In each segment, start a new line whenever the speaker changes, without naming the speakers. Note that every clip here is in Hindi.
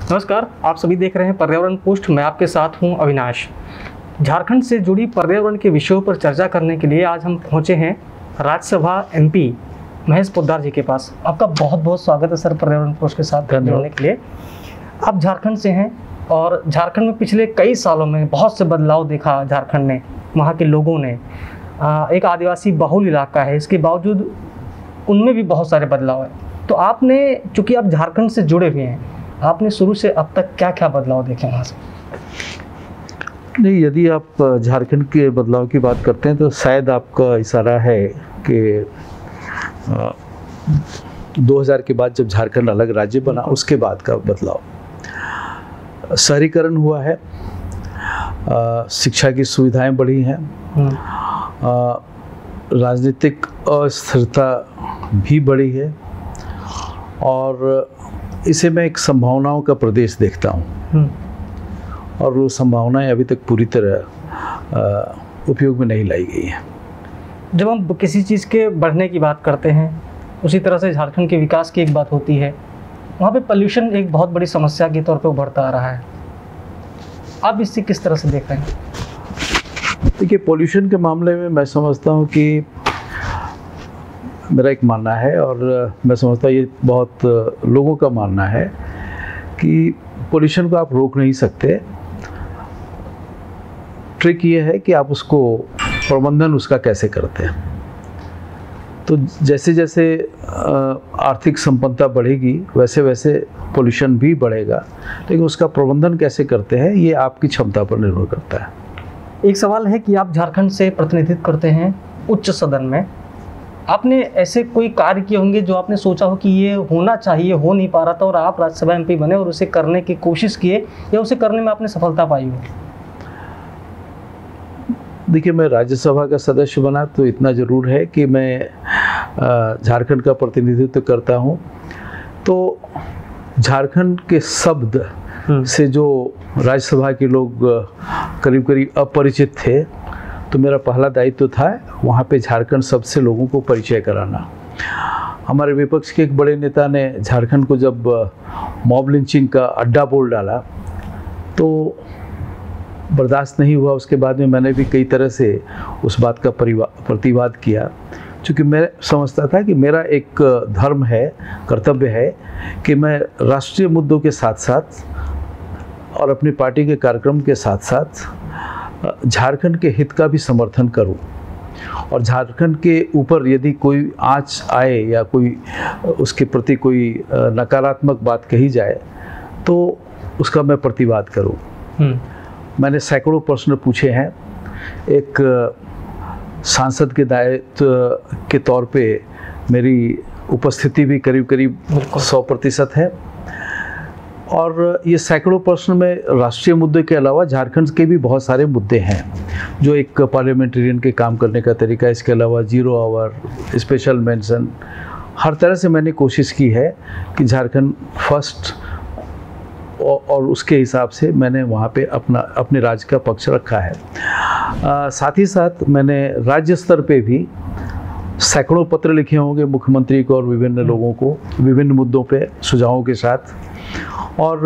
नमस्कार, आप सभी देख रहे हैं पर्यावरण पोस्ट। मैं आपके साथ हूं अविनाश। झारखंड से जुड़ी पर्यावरण के विषयों पर चर्चा करने के लिए आज हम पहुंचे हैं राज्यसभा एमपी महेश पोद्दार जी के पास। आपका बहुत बहुत स्वागत है सर पर्यावरण पोस्ट के साथ जुड़ने के लिए। आप झारखंड से हैं और झारखंड में पिछले कई सालों में बहुत से बदलाव देखा झारखंड ने, वहाँ के लोगों ने। एक आदिवासी बहुल इलाका है, इसके बावजूद उनमें भी बहुत सारे बदलाव है। तो आपने, चूँकि आप झारखंड से जुड़े हुए हैं, आपने शुरू से अब तक क्या क्या बदलाव देखे वहाँ से?
नहीं, यदि आप झारखंड के बदलाव की बात करते हैं तो शायद आपका इशारा है कि 2000 के बाद जब झारखंड अलग राज्य बना उसके बाद का बदलाव। शहरीकरण हुआ है, शिक्षा की सुविधाएं बढ़ी हैं, राजनीतिक अस्थिरता भी बढ़ी है और इसे मैं एक संभावनाओं का प्रदेश देखता हूँ और वो संभावनाएं अभी तक पूरी तरह उपयोग में नहीं लाई गई हैं।
जब हम किसी चीज़ के बढ़ने की बात करते हैं, उसी तरह से झारखंड के विकास की एक बात होती है। वहाँ पे पोल्यूशन एक बहुत बड़ी समस्या के तौर पे उभरता आ रहा है। आप इससे किस तरह से देख रहे हैं?
देखिए, पोल्यूशन के मामले में मैं समझता हूँ कि मेरा एक मानना है और मैं समझता हूँ ये बहुत लोगों का मानना है कि पोल्यूशन को आप रोक नहीं सकते। ट्रिक ये है कि आप उसको प्रबंधन उसका कैसे करते हैं। तो जैसे जैसे आर्थिक संपन्नता बढ़ेगी वैसे वैसे पोल्यूशन भी बढ़ेगा, लेकिन उसका प्रबंधन कैसे करते हैं ये आपकी क्षमता पर निर्भर करता है।
एक सवाल है कि आप झारखंड से प्रतिनिधित्व करते हैं उच्च सदन में। आपने ऐसे कोई कार्य किए होंगे जो आपने सोचा हो कि ये होना चाहिए, हो नहीं पा रहा था, और आप राज्यसभा एमपी बने और उसे करने की कोशिश किए या उसे करने में आपने सफलता पाई हो?
देखिए, मैं राज्यसभा का सदस्य बना तो इतना ज़रूर है कि मैं झारखंड का प्रतिनिधित्व करता हूँ। तो झारखंड के शब्द से जो राज्यसभा के लोग करीब करीब अपरिचित थे, तो मेरा पहला दायित्व था वहाँ पे झारखंड शब्द से लोगों को परिचय कराना। हमारे विपक्ष के एक बड़े नेता ने झारखंड को जब मॉब लिंचिंग का अड्डा बोल डाला तो बर्दाश्त नहीं हुआ। उसके बाद में मैंने भी कई तरह से उस बात का प्रतिवाद किया, क्योंकि मैं समझता था कि मेरा एक धर्म है, कर्तव्य है कि मैं राष्ट्रीय मुद्दों के साथ साथ और अपनी पार्टी के कार्यक्रम के साथ साथ झारखंड के हित का भी समर्थन करूं। और झारखंड के ऊपर यदि कोई आँच आए या कोई उसके प्रति कोई नकारात्मक बात कही जाए तो उसका मैं प्रतिवाद करूं। मैंने सैकड़ों प्रश्न पूछे हैं। एक सांसद के दायित्व के तौर पे मेरी उपस्थिति भी करीब करीब 100% है और ये सैकड़ों प्रश्न में राष्ट्रीय मुद्दे के अलावा झारखंड के भी बहुत सारे मुद्दे हैं जो एक पार्लियामेंटेरियन के काम करने का तरीका, इसके अलावा 0 आवर, स्पेशल मेंशन, हर तरह से मैंने कोशिश की है कि झारखंड फर्स्ट, और उसके हिसाब से मैंने वहाँ पे अपने राज्य का पक्ष रखा है। साथ ही साथ मैंने राज्य स्तर पे भी सैकड़ों पत्र लिखे होंगे मुख्यमंत्री को और विभिन्न लोगों को विभिन्न मुद्दों पे सुझावों के साथ। और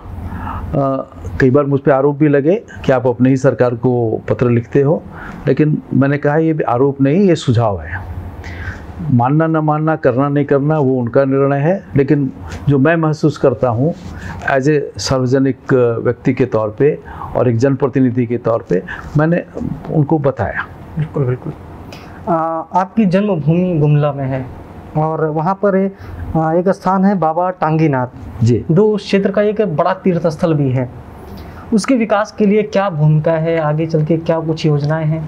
कई बार मुझ पे आरोप भी लगे कि आप अपने ही सरकार को पत्र लिखते हो, लेकिन मैंने कहा ये आरोप नहीं, ये सुझाव है। मानना न मानना, करना नहीं करना, वो उनका निर्णय है, लेकिन जो मैं महसूस करता हूँ एज ए सार्वजनिक व्यक्ति के तौर पे और एक जनप्रतिनिधि के तौर पे मैंने उनको बताया।
बिल्कुल बिल्कुल। आपकी जन्मभूमि गुमला में है और वहाँ पर एक स्थान है बाबा टांगीनाथ
जी,
जो उस क्षेत्र का एक बड़ा तीर्थ स्थल भी है। उसके विकास के लिए क्या भूमिका है, आगे चल के क्या कुछ योजनाएं हैं?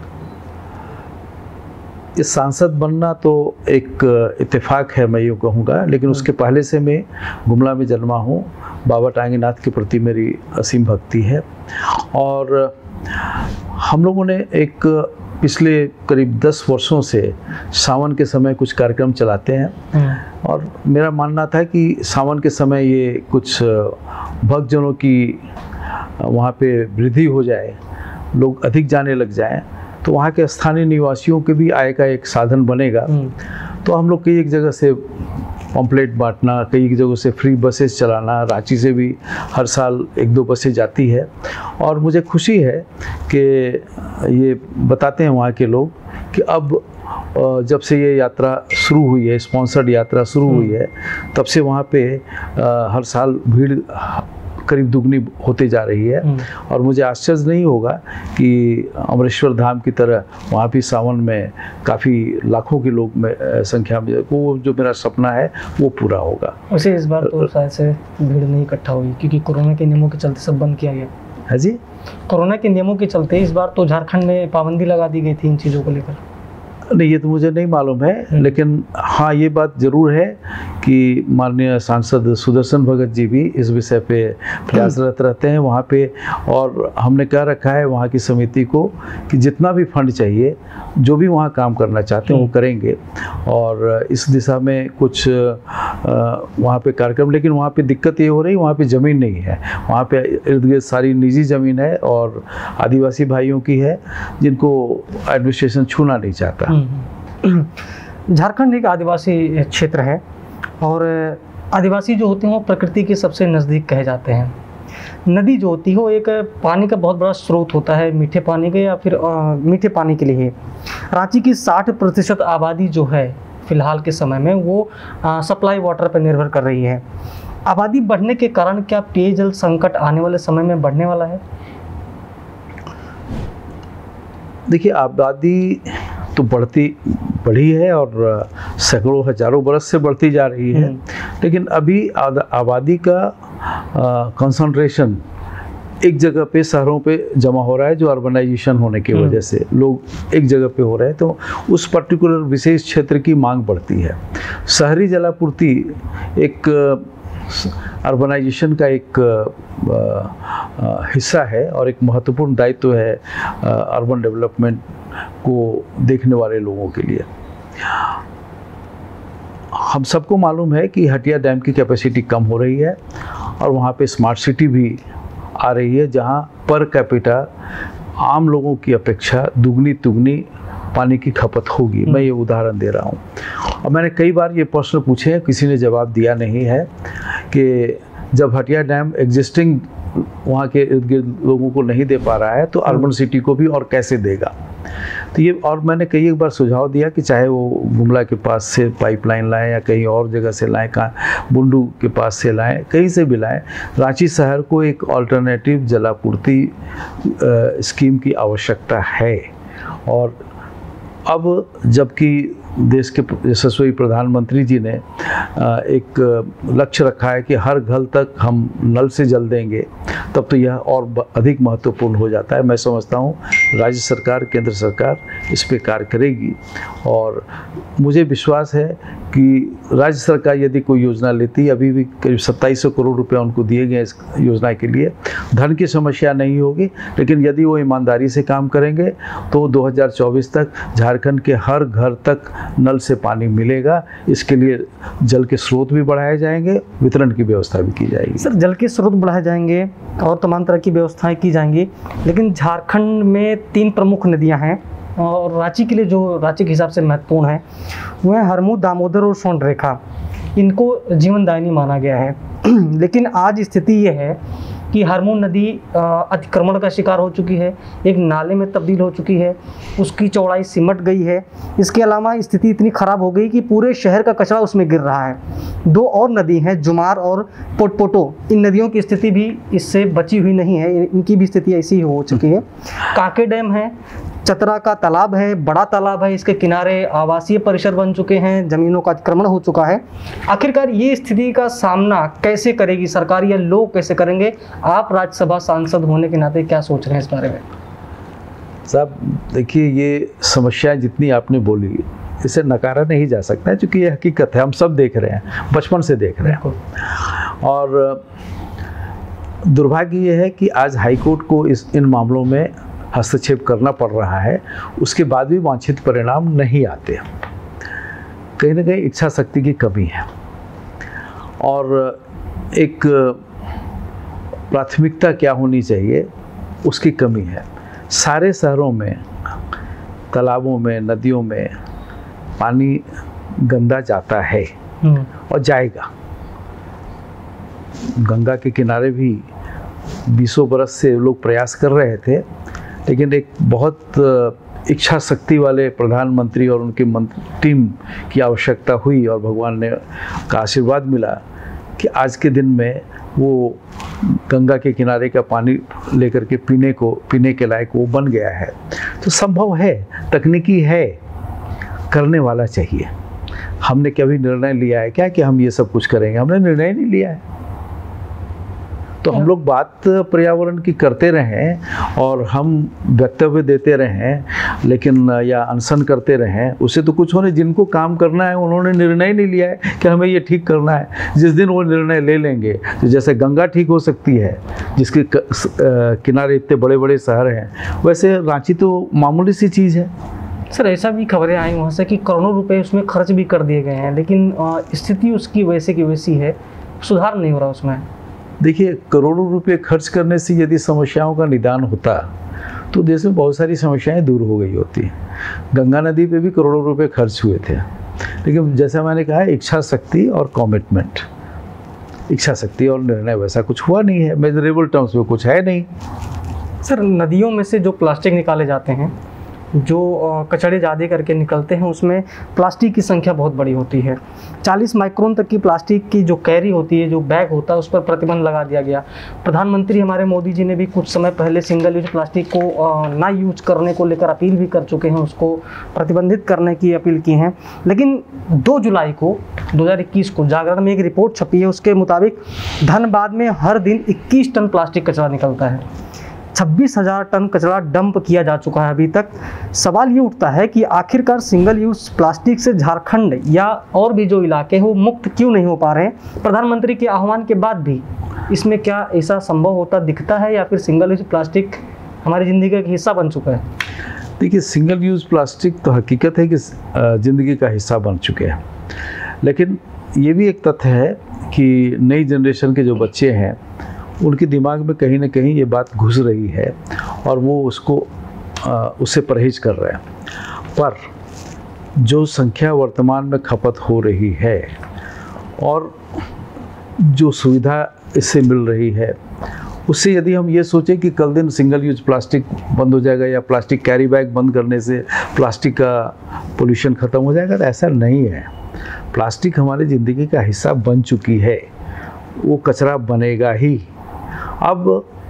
इस सांसद बनना तो एक इत्तेफाक है, मैं यूँ कहूँगा, लेकिन उसके पहले से मैं गुमला में जन्मा हूँ। बाबा टांगीनाथ के प्रति मेरी असीम भक्ति है और हम लोगों ने एक पिछले करीब 10 वर्षों से सावन के समय कुछ कार्यक्रम चलाते हैं और मेरा मानना था कि सावन के समय ये कुछ भक्तजनों की वहाँ पे वृद्धि हो जाए, लोग अधिक जाने लग जाएं, तो वहाँ के स्थानीय निवासियों के भी आय का एक साधन बनेगा। तो हम लोग कई एक जगह से पम्पलेट बांटना, कई जगहों से फ्री बसेस चलाना, रांची से भी हर साल 1-2 बसें जाती है। और मुझे खुशी है कि ये बताते हैं वहाँ के लोग कि अब जब से ये यात्रा शुरू हुई है, स्पॉन्सर्ड यात्रा शुरू हुई है, तब से वहाँ पे हर साल भीड़ करीब दुगनी होते जा रही है। और मुझे आश्चर्य नहीं होगा कि अमरेश्वर धाम की तरह वहाँ भी सावन में काफ़ी लाखों के लोग में संख्या में, वो जो मेरा सपना है वो पूरा होगा।
वैसे इस बार तो शायद से भीड़ नहीं इकट्ठा हुई क्योंकि कोरोना के नियमों के चलते सब बंद किया गया
है जी।
कोरोना के नियमों के चलते इस बार तो झारखंड में पाबंदी लगा दी गई थी इन चीज़ों को लेकर।
नहीं, ये तो मुझे नहीं मालूम है, लेकिन हाँ ये बात ज़रूर है कि माननीय सांसद सुदर्शन भगत जी भी इस विषय पे प्रयासरत रहते हैं वहाँ पे। और हमने कह रखा है वहाँ की समिति को कि जितना भी फंड चाहिए, जो भी वहाँ काम करना चाहते हैं वो करेंगे। और इस दिशा में कुछ वहाँ पे कार्यक्रम, लेकिन वहाँ पे दिक्कत ये हो रही, वहाँ पे ज़मीन नहीं है। वहाँ पे इर्द गिर्द सारी निजी ज़मीन है और आदिवासी भाइयों की है, जिनको एडमिनिस्ट्रेशन छूना नहीं चाहता।
झारखंड एक आदिवासी क्षेत्र है और आदिवासी जो होते हैं वो प्रकृति के सबसे नज़दीक कहे जाते हैं। नदी जो होती है वो एक पानी का बहुत बड़ा स्रोत होता है, मीठे पानी के या फिर मीठे पानी के लिए। रांची की 60% आबादी जो है फिलहाल के समय में वो सप्लाई वाटर पर निर्भर कर रही है। आबादी बढ़ने के कारण क्या पेयजल संकट आने वाले समय में बढ़ने वाला है?
देखिए, आबादी तो बढ़ी है और सैकड़ों हजारों बरस से बढ़ती जा रही है, लेकिन अभी आबादी का कंसंट्रेशन एक जगह पे शहरों पे जमा हो रहा है, जो अर्बनाइजेशन होने की वजह से लोग एक जगह पे हो रहे हैं, तो उस पर्टिकुलर विशेष क्षेत्र की मांग बढ़ती है। शहरी जलापूर्ति एक अर्बनाइजेशन का एक हिस्सा है और एक महत्वपूर्ण दायित्व है अर्बन डेवलपमेंट को देखने वाले लोगों के लिए। हम सबको मालूम है कि हटिया डैम की कैपेसिटी कम हो रही है और वहाँ पे स्मार्ट सिटी भी आ रही है, जहाँ पर कैपिटा आम लोगों की अपेक्षा दुगनी तुगनी पानी की खपत होगी। मैं ये उदाहरण दे रहा हूँ और मैंने कई बार ये प्रश्न पूछे हैं, किसी ने जवाब दिया नहीं है कि जब हटिया डैम एग्जिस्टिंग वहाँ के इर्द गिर्द लोगों को नहीं दे पा रहा है तो अर्बन सिटी को भी और कैसे देगा। तो ये, और मैंने कई एक बार सुझाव दिया कि चाहे वो गुमला के पास से पाइपलाइन लाएं या कहीं और जगह से लाएं, कहाँ बुंडू के पास से लाएं, कहीं से भी लाएं, रांची शहर को एक अल्टरनेटिव जलापूर्ति स्कीम की आवश्यकता है। और अब जबकि देश के यशस्वी प्रधानमंत्री जी ने एक लक्ष्य रखा है कि हर घर तक हम नल से जल देंगे, तब तो यह और अधिक महत्वपूर्ण हो जाता है। मैं समझता हूँ राज्य सरकार, केंद्र सरकार इस पे कार्य करेगी और मुझे विश्वास है कि राज्य सरकार यदि कोई योजना लेती, अभी भी करीब 2700 करोड़ रुपया उनको दिए गए इस योजना के लिए, धन की समस्या नहीं होगी, लेकिन यदि वो ईमानदारी से काम करेंगे तो 2024 तक झारखंड के हर घर तक नल से पानी मिलेगा। इसके लिए जल के स्रोत भी बढ़ाए जाएंगे, वितरण की व्यवस्था भी की जाएगी।
सर, जल के स्रोत बढ़ाए जाएंगे और तमाम तरह की व्यवस्थाएं की जाएंगी, लेकिन झारखंड में 3 प्रमुख नदियां हैं और रांची के लिए जो रांची के हिसाब से महत्वपूर्ण है वो है हरमू, दामोदर और स्वर्णरेखा। इनको जीवनदायिनी माना गया है लेकिन आज स्थिति ये है कि हरमू नदी अतिक्रमण का शिकार हो चुकी है, एक नाले में तब्दील हो चुकी है, उसकी चौड़ाई सिमट गई है। इसके अलावा स्थिति इतनी ख़राब हो गई कि पूरे शहर का कचरा उसमें गिर रहा है। 2 और नदी हैं, जुमार और पोटपोटो, इन नदियों की स्थिति भी इससे बची हुई नहीं है, इनकी भी स्थिति ऐसी हो चुकी है। काके डैम है, चतरा का तालाब है, बड़ा तालाब है, इसके किनारे आवासीय परिसर बन चुके हैं, ज़मीनों का अतिक्रमण हो चुका है। आखिरकार ये स्थिति का सामना कैसे करेगी सरकार या लोग कैसे करेंगे? आप राज्यसभा सांसद होने के नाते क्या सोच रहे हैं इस बारे में?
साहब देखिए, ये समस्याएं जितनी आपने बोली इसे नकारा नहीं जा सकता है, क्योंकि ये हकीकत है, हम सब देख रहे हैं, बचपन से देख रहे हैं। और दुर्भाग्य ये है कि आज हाईकोर्ट को इन मामलों में हस्तक्षेप करना पड़ रहा है, उसके बाद भी वांछित परिणाम नहीं आते। कहीं ना कहीं इच्छा शक्ति की कमी है और एक प्राथमिकता क्या होनी चाहिए उसकी कमी है। सारे शहरों में, तालाबों में, नदियों में पानी गंदा जाता है, और जाएगा। गंगा के किनारे भी 20 बरस से लोग प्रयास कर रहे थे, लेकिन एक बहुत इच्छा शक्ति वाले प्रधानमंत्री और उनकी टीम की आवश्यकता हुई और भगवान ने का आशीर्वाद मिला कि आज के दिन में वो गंगा के किनारे का पानी लेकर के पीने के लायक वो बन गया है। तो संभव है, तकनीकी है, करने वाला चाहिए। हमने कभी निर्णय लिया है क्या कि हम ये सब कुछ करेंगे? हमने निर्णय नहीं लिया है। तो हम लोग बात पर्यावरण की करते रहें और हम वक्तव्य देते रहें, लेकिन या अनशन करते रहें, उससे तो कुछ होने। जिनको काम करना है उन्होंने निर्णय नहीं लिया है कि हमें ये ठीक करना है। जिस दिन वो निर्णय ले लेंगे, तो जैसे गंगा ठीक हो सकती है जिसके किनारे इतने बड़े बड़े शहर हैं, वैसे रांची तो मामूली सी चीज़ है।
सर, ऐसा भी खबरें आई वहाँ से कि करोड़ों रुपए उसमें खर्च भी कर दिए गए हैं, लेकिन स्थिति उसकी वैसे की वैसी है, सुधार नहीं हो रहा उसमें।
देखिए, करोड़ों रुपए खर्च करने से यदि समस्याओं का निदान होता तो देश में बहुत सारी समस्याएं दूर हो गई होती। गंगा नदी पे भी करोड़ों रुपए खर्च हुए थे, लेकिन जैसा मैंने कहा, इच्छा शक्ति और कमिटमेंट, इच्छा शक्ति और निर्णय वैसा कुछ हुआ नहीं है। मेजरेबल टर्म्स में कुछ है नहीं।
सर, नदियों में से जो प्लास्टिक निकाले जाते हैं, जो कचड़े ज़्यादा करके निकलते हैं, उसमें प्लास्टिक की संख्या बहुत बड़ी होती है। 40 माइक्रोन तक की प्लास्टिक की जो कैरी होती है, जो बैग होता है, उस पर प्रतिबंध लगा दिया गया। प्रधानमंत्री हमारे मोदी जी ने भी कुछ समय पहले सिंगल यूज प्लास्टिक को ना यूज करने को लेकर अपील भी कर चुके हैं, उसको प्रतिबंधित करने की अपील की है। लेकिन 2 जुलाई को 2021 को जागरण में एक रिपोर्ट छपी है, उसके मुताबिक धनबाद में हर दिन 21 टन प्लास्टिक कचरा निकलता है। 26,000 टन कचरा डंप किया जा चुका है अभी तक। सवाल ये उठता है कि आखिरकार सिंगल यूज प्लास्टिक से झारखंड या और भी जो इलाके हैं वो मुक्त क्यों नहीं हो पा रहे हैं? प्रधानमंत्री के आह्वान के बाद भी इसमें क्या ऐसा संभव होता दिखता है, या फिर सिंगल यूज प्लास्टिक हमारी ज़िंदगी का एक हिस्सा बन चुका है?
देखिए, सिंगल यूज प्लास्टिक तो हकीकत है कि ज़िंदगी का हिस्सा बन चुके हैं, लेकिन ये भी एक तथ्य है कि नई जनरेशन के जो बच्चे हैं उनके दिमाग में कहीं ना कहीं ये बात घुस रही है और वो उससे परहेज कर रहे हैं। पर जो संख्या वर्तमान में खपत हो रही है और जो सुविधा इससे मिल रही है, उससे यदि हम ये सोचें कि कल दिन सिंगल यूज प्लास्टिक बंद हो जाएगा या प्लास्टिक कैरी बैग बंद करने से प्लास्टिक का पोल्यूशन ख़त्म हो जाएगा, तो ऐसा नहीं है। प्लास्टिक हमारी ज़िंदगी का हिस्सा बन चुकी है, वो कचरा बनेगा ही। अब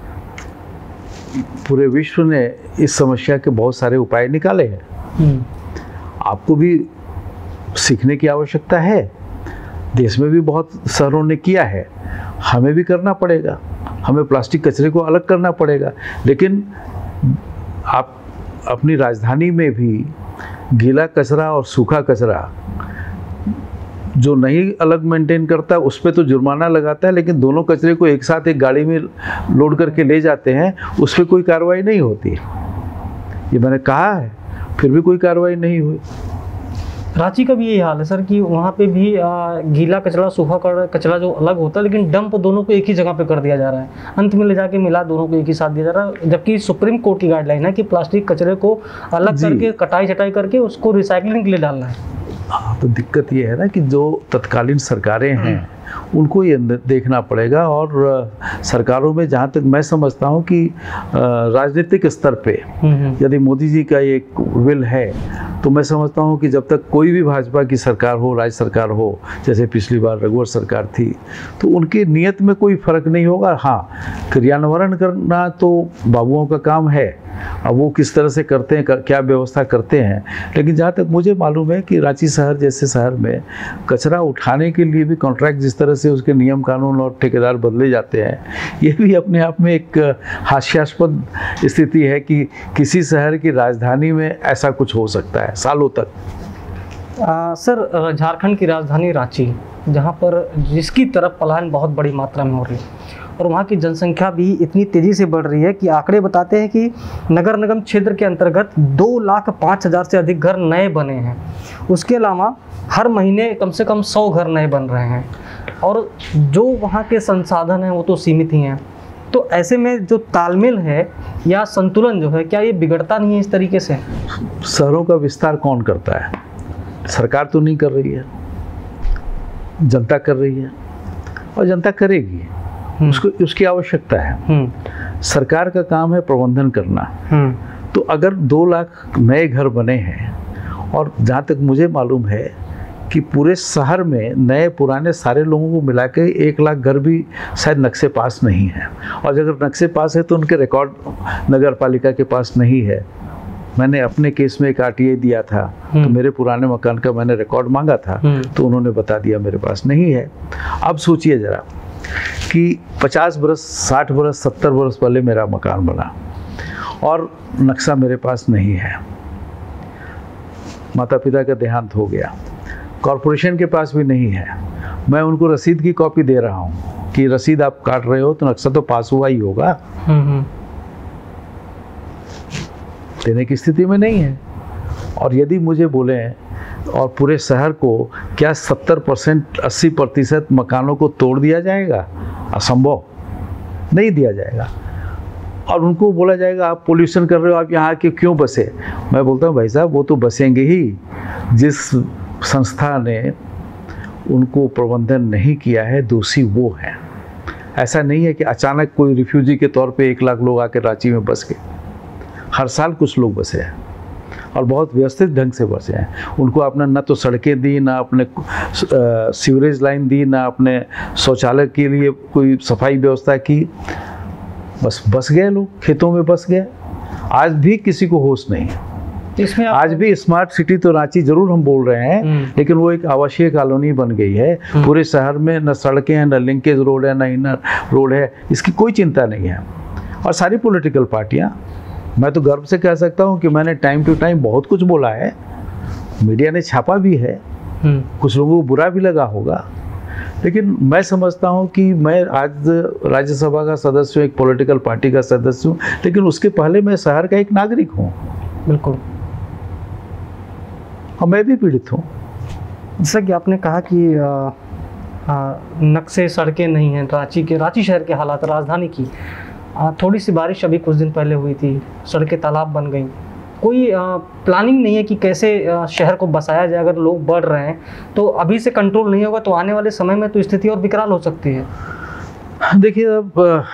पूरे विश्व ने इस समस्या के बहुत सारे उपाय निकाले हैं। आपको भी सीखने की आवश्यकता है। देश में भी बहुत शहरों ने किया है, हमें भी करना पड़ेगा। हमें प्लास्टिक कचरे को अलग करना पड़ेगा। लेकिन आप अपनी राजधानी में भी गीला कचरा और सूखा कचरा जो नहीं अलग मेंटेन करता उस पर तो जुर्माना लगाता है, लेकिन दोनों कचरे को एक साथ एक गाड़ी में लोड करके ले जाते हैं, उस पर कोई कार्रवाई नहीं होती। ये मैंने कहा है, फिर भी कोई कार्रवाई नहीं हुई।
रांची का भी यही हाल है सर कि वहाँ पे भी गीला कचरा सूखा कचरा जो अलग होता है, लेकिन डंप दोनों को एक ही जगह पे कर दिया जा रहा है। अंत में ले जाके मिला दोनों को एक ही साथ दिया जा रहा है, जबकि सुप्रीम कोर्ट की गाइडलाइन है कि प्लास्टिक कचरे को अलग करके कटाई छटाई करके उसको रिसाइकलिंग के लिए डालना है।
हाँ, तो दिक्कत ये है ना कि जो तत्कालीन सरकारें हैं उनको ये देखना पड़ेगा। और सरकारों में जहाँ तक मैं समझता हूँ कि राजनीतिक स्तर पे यदि मोदी जी का ये विल है, तो मैं समझता हूँ कि जब तक कोई भी भाजपा की सरकार हो, राज्य सरकार हो, जैसे पिछली बार रघुवर सरकार थी, तो उनकी नीयत में कोई फर्क नहीं होगा। हाँ, क्रियान्वयन करना तो बाबुओं का काम है, अब वो किस तरह से करते हैं, क्या व्यवस्था करते हैं। लेकिन जहाँ तक मुझे मालूम है कि रांची शहर जैसे शहर में कचरा उठाने के लिए भी कॉन्ट्रैक्ट, जिस तरह से उसके नियम कानून और ठेकेदार बदले जाते हैं, ये भी अपने आप में एक हास्यास्पद स्थिति है कि किसी शहर की राजधानी में ऐसा कुछ हो सकता है सालों तक।
सर, झारखंड की राजधानी रांची, जहाँ पर जिसकी तरफ पलायन बहुत बड़ी मात्रा में हो रही है और वहाँ की जनसंख्या भी इतनी तेज़ी से बढ़ रही है कि आंकड़े बताते हैं कि नगर निगम क्षेत्र के अंतर्गत 2,05,000 से अधिक घर नए बने हैं। उसके अलावा हर महीने कम से कम 100 घर नए बन रहे हैं और जो वहाँ के संसाधन हैं वो तो सीमित ही हैं। तो ऐसे में जो तालमेल है या संतुलन जो है, क्या ये बिगड़ता नहीं है इस तरीके से?
शहरों का विस्तार कौन करता है? सरकार तो नहीं कर रही है। जनता कर रही है और जनता करेगी, उसकी आवश्यकता है। सरकार का काम है प्रबंधन करना। तो अगर 2 लाख नए घर बने हैं, और जहाँ तक मुझे मालूम है कि पूरे शहर में नए पुराने सारे लोगों को मिला के 1 लाख घर भी शायद नक्शे पास नहीं है, और अगर नक्शे पास है तो उनके रिकॉर्ड नगर पालिका के पास नहीं है। मैंने अपने केस में एक RTA दिया था, तो मेरे पुराने मकान का मैंने रिकॉर्ड मांगा था, तो उन्होंने बता दिया मेरे पास नहीं है। अब सोचिए ज़रा कि 50 बरस, 60 बरस, 70 बरस पहले मेरा मकान बना और नक्शा मेरे पास नहीं है, माता पिता का देहांत हो गया, कॉरपोरेशन के पास भी नहीं है, मैं उनको रसीद की कॉपी दे रहा हूँ कि रसीद आप काट रहे हो तो नक्शा तो पास हुआ ही होगा, देने की स्थिति में नहीं है। और यदि मुझे बोले और पूरे शहर को क्या 70%, 80% मकानों को तोड़ दिया जाएगा? असंभव, नहीं दिया जाएगा। और उनको बोला जाएगा आप पोल्यूशन कर रहे हो, आप यहाँ के क्यों बसे? मैं बोलता हूँ भाई साहब वो तो बसेंगे ही, जिस संस्था ने उनको प्रबंधन नहीं किया है दोषी वो है। ऐसा नहीं है कि अचानक कोई रिफ्यूजी के तौर पे 1 लाख लोग आकर रांची में बस गए। हर साल कुछ लोग बसे हैं और बहुत व्यवस्थित ढंग से बसे हैं। उनको आपने न तो सड़कें दी, ना अपने सीवरेज लाइन दी, ना अपने शौचालय के लिए कोई सफाई व्यवस्था की, बस बस गए लोग, खेतों में बस गए। आज भी किसी को होश नहीं है।
इसमें
आज भी स्मार्ट सिटी तो रांची जरूर हम बोल रहे हैं, लेकिन वो एक आवासीय कॉलोनी बन गई है। पूरे शहर में न सड़कें हैं, न लिंकेज रोड है, न इनर रोड है, इसकी कोई चिंता नहीं है। और सारी पॉलिटिकल पार्टियां, मैं तो गर्व से कह सकता हूं कि मैंने टाइम टू टाइम बहुत कुछ बोला है, मीडिया ने छापा भी है, कुछ लोगों को बुरा भी लगा होगा, लेकिन मैं समझता हूं कि मैं आज राज्यसभा का सदस्य हूँ, एक पॉलिटिकल पार्टी का सदस्य हूँ, लेकिन उसके पहले मैं शहर का एक नागरिक हूँ।
बिल्कुल।
और मैं भी पीड़ित हूँ।
जैसा कि आपने कहा कि नक्शे, सड़कें नहीं हैं, रांची शहर के हालात, राजधानी की थोड़ी सी बारिश अभी कुछ दिन पहले हुई थी, सड़कें तालाब बन गई। कोई प्लानिंग नहीं है कि कैसे शहर को बसाया जाए। अगर लोग बढ़ रहे हैं तो अभी से कंट्रोल नहीं होगा तो आने वाले समय में तो स्थिति और विकराल हो सकती है।
देखिए, अब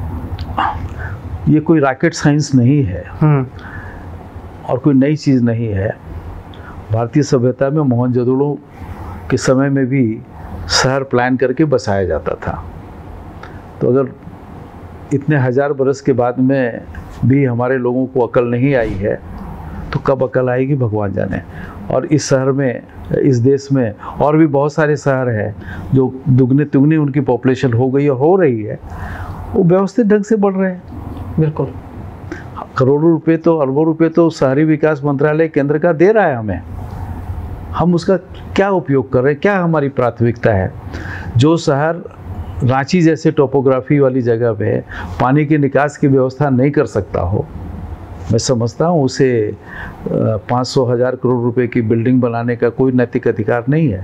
ये कोई रॉकेट साइंस नहीं है और कोई नई चीज़ नहीं है। भारतीय सभ्यता में मोहनजोदड़ो के समय में भी शहर प्लान करके बसाया जाता था। तो अगर इतने 1000 बरस के बाद में भी हमारे लोगों को अकल नहीं आई है तो कब अकल आएगी भगवान जाने। और इस शहर में, इस देश में और भी बहुत सारे शहर हैं जो दुगनी तिगुनी उनकी पॉपुलेशन हो गई और हो रही है, वो व्यवस्थित ढंग से बढ़ रहे हैं।
बिल्कुल।
करोड़ों रुपए तो, अरबों रुपए तो शहरी विकास मंत्रालय केंद्र का दे रहा है हमें। हम उसका क्या उपयोग कर रहे हैं? क्या हमारी प्राथमिकता है? जो शहर रांची जैसे टोपोग्राफी वाली जगह पे पानी की निकास की व्यवस्था नहीं कर सकता हो, मैं समझता हूँ उसे 500,000 करोड़ रुपए की बिल्डिंग बनाने का कोई नैतिक अधिकार नहीं है।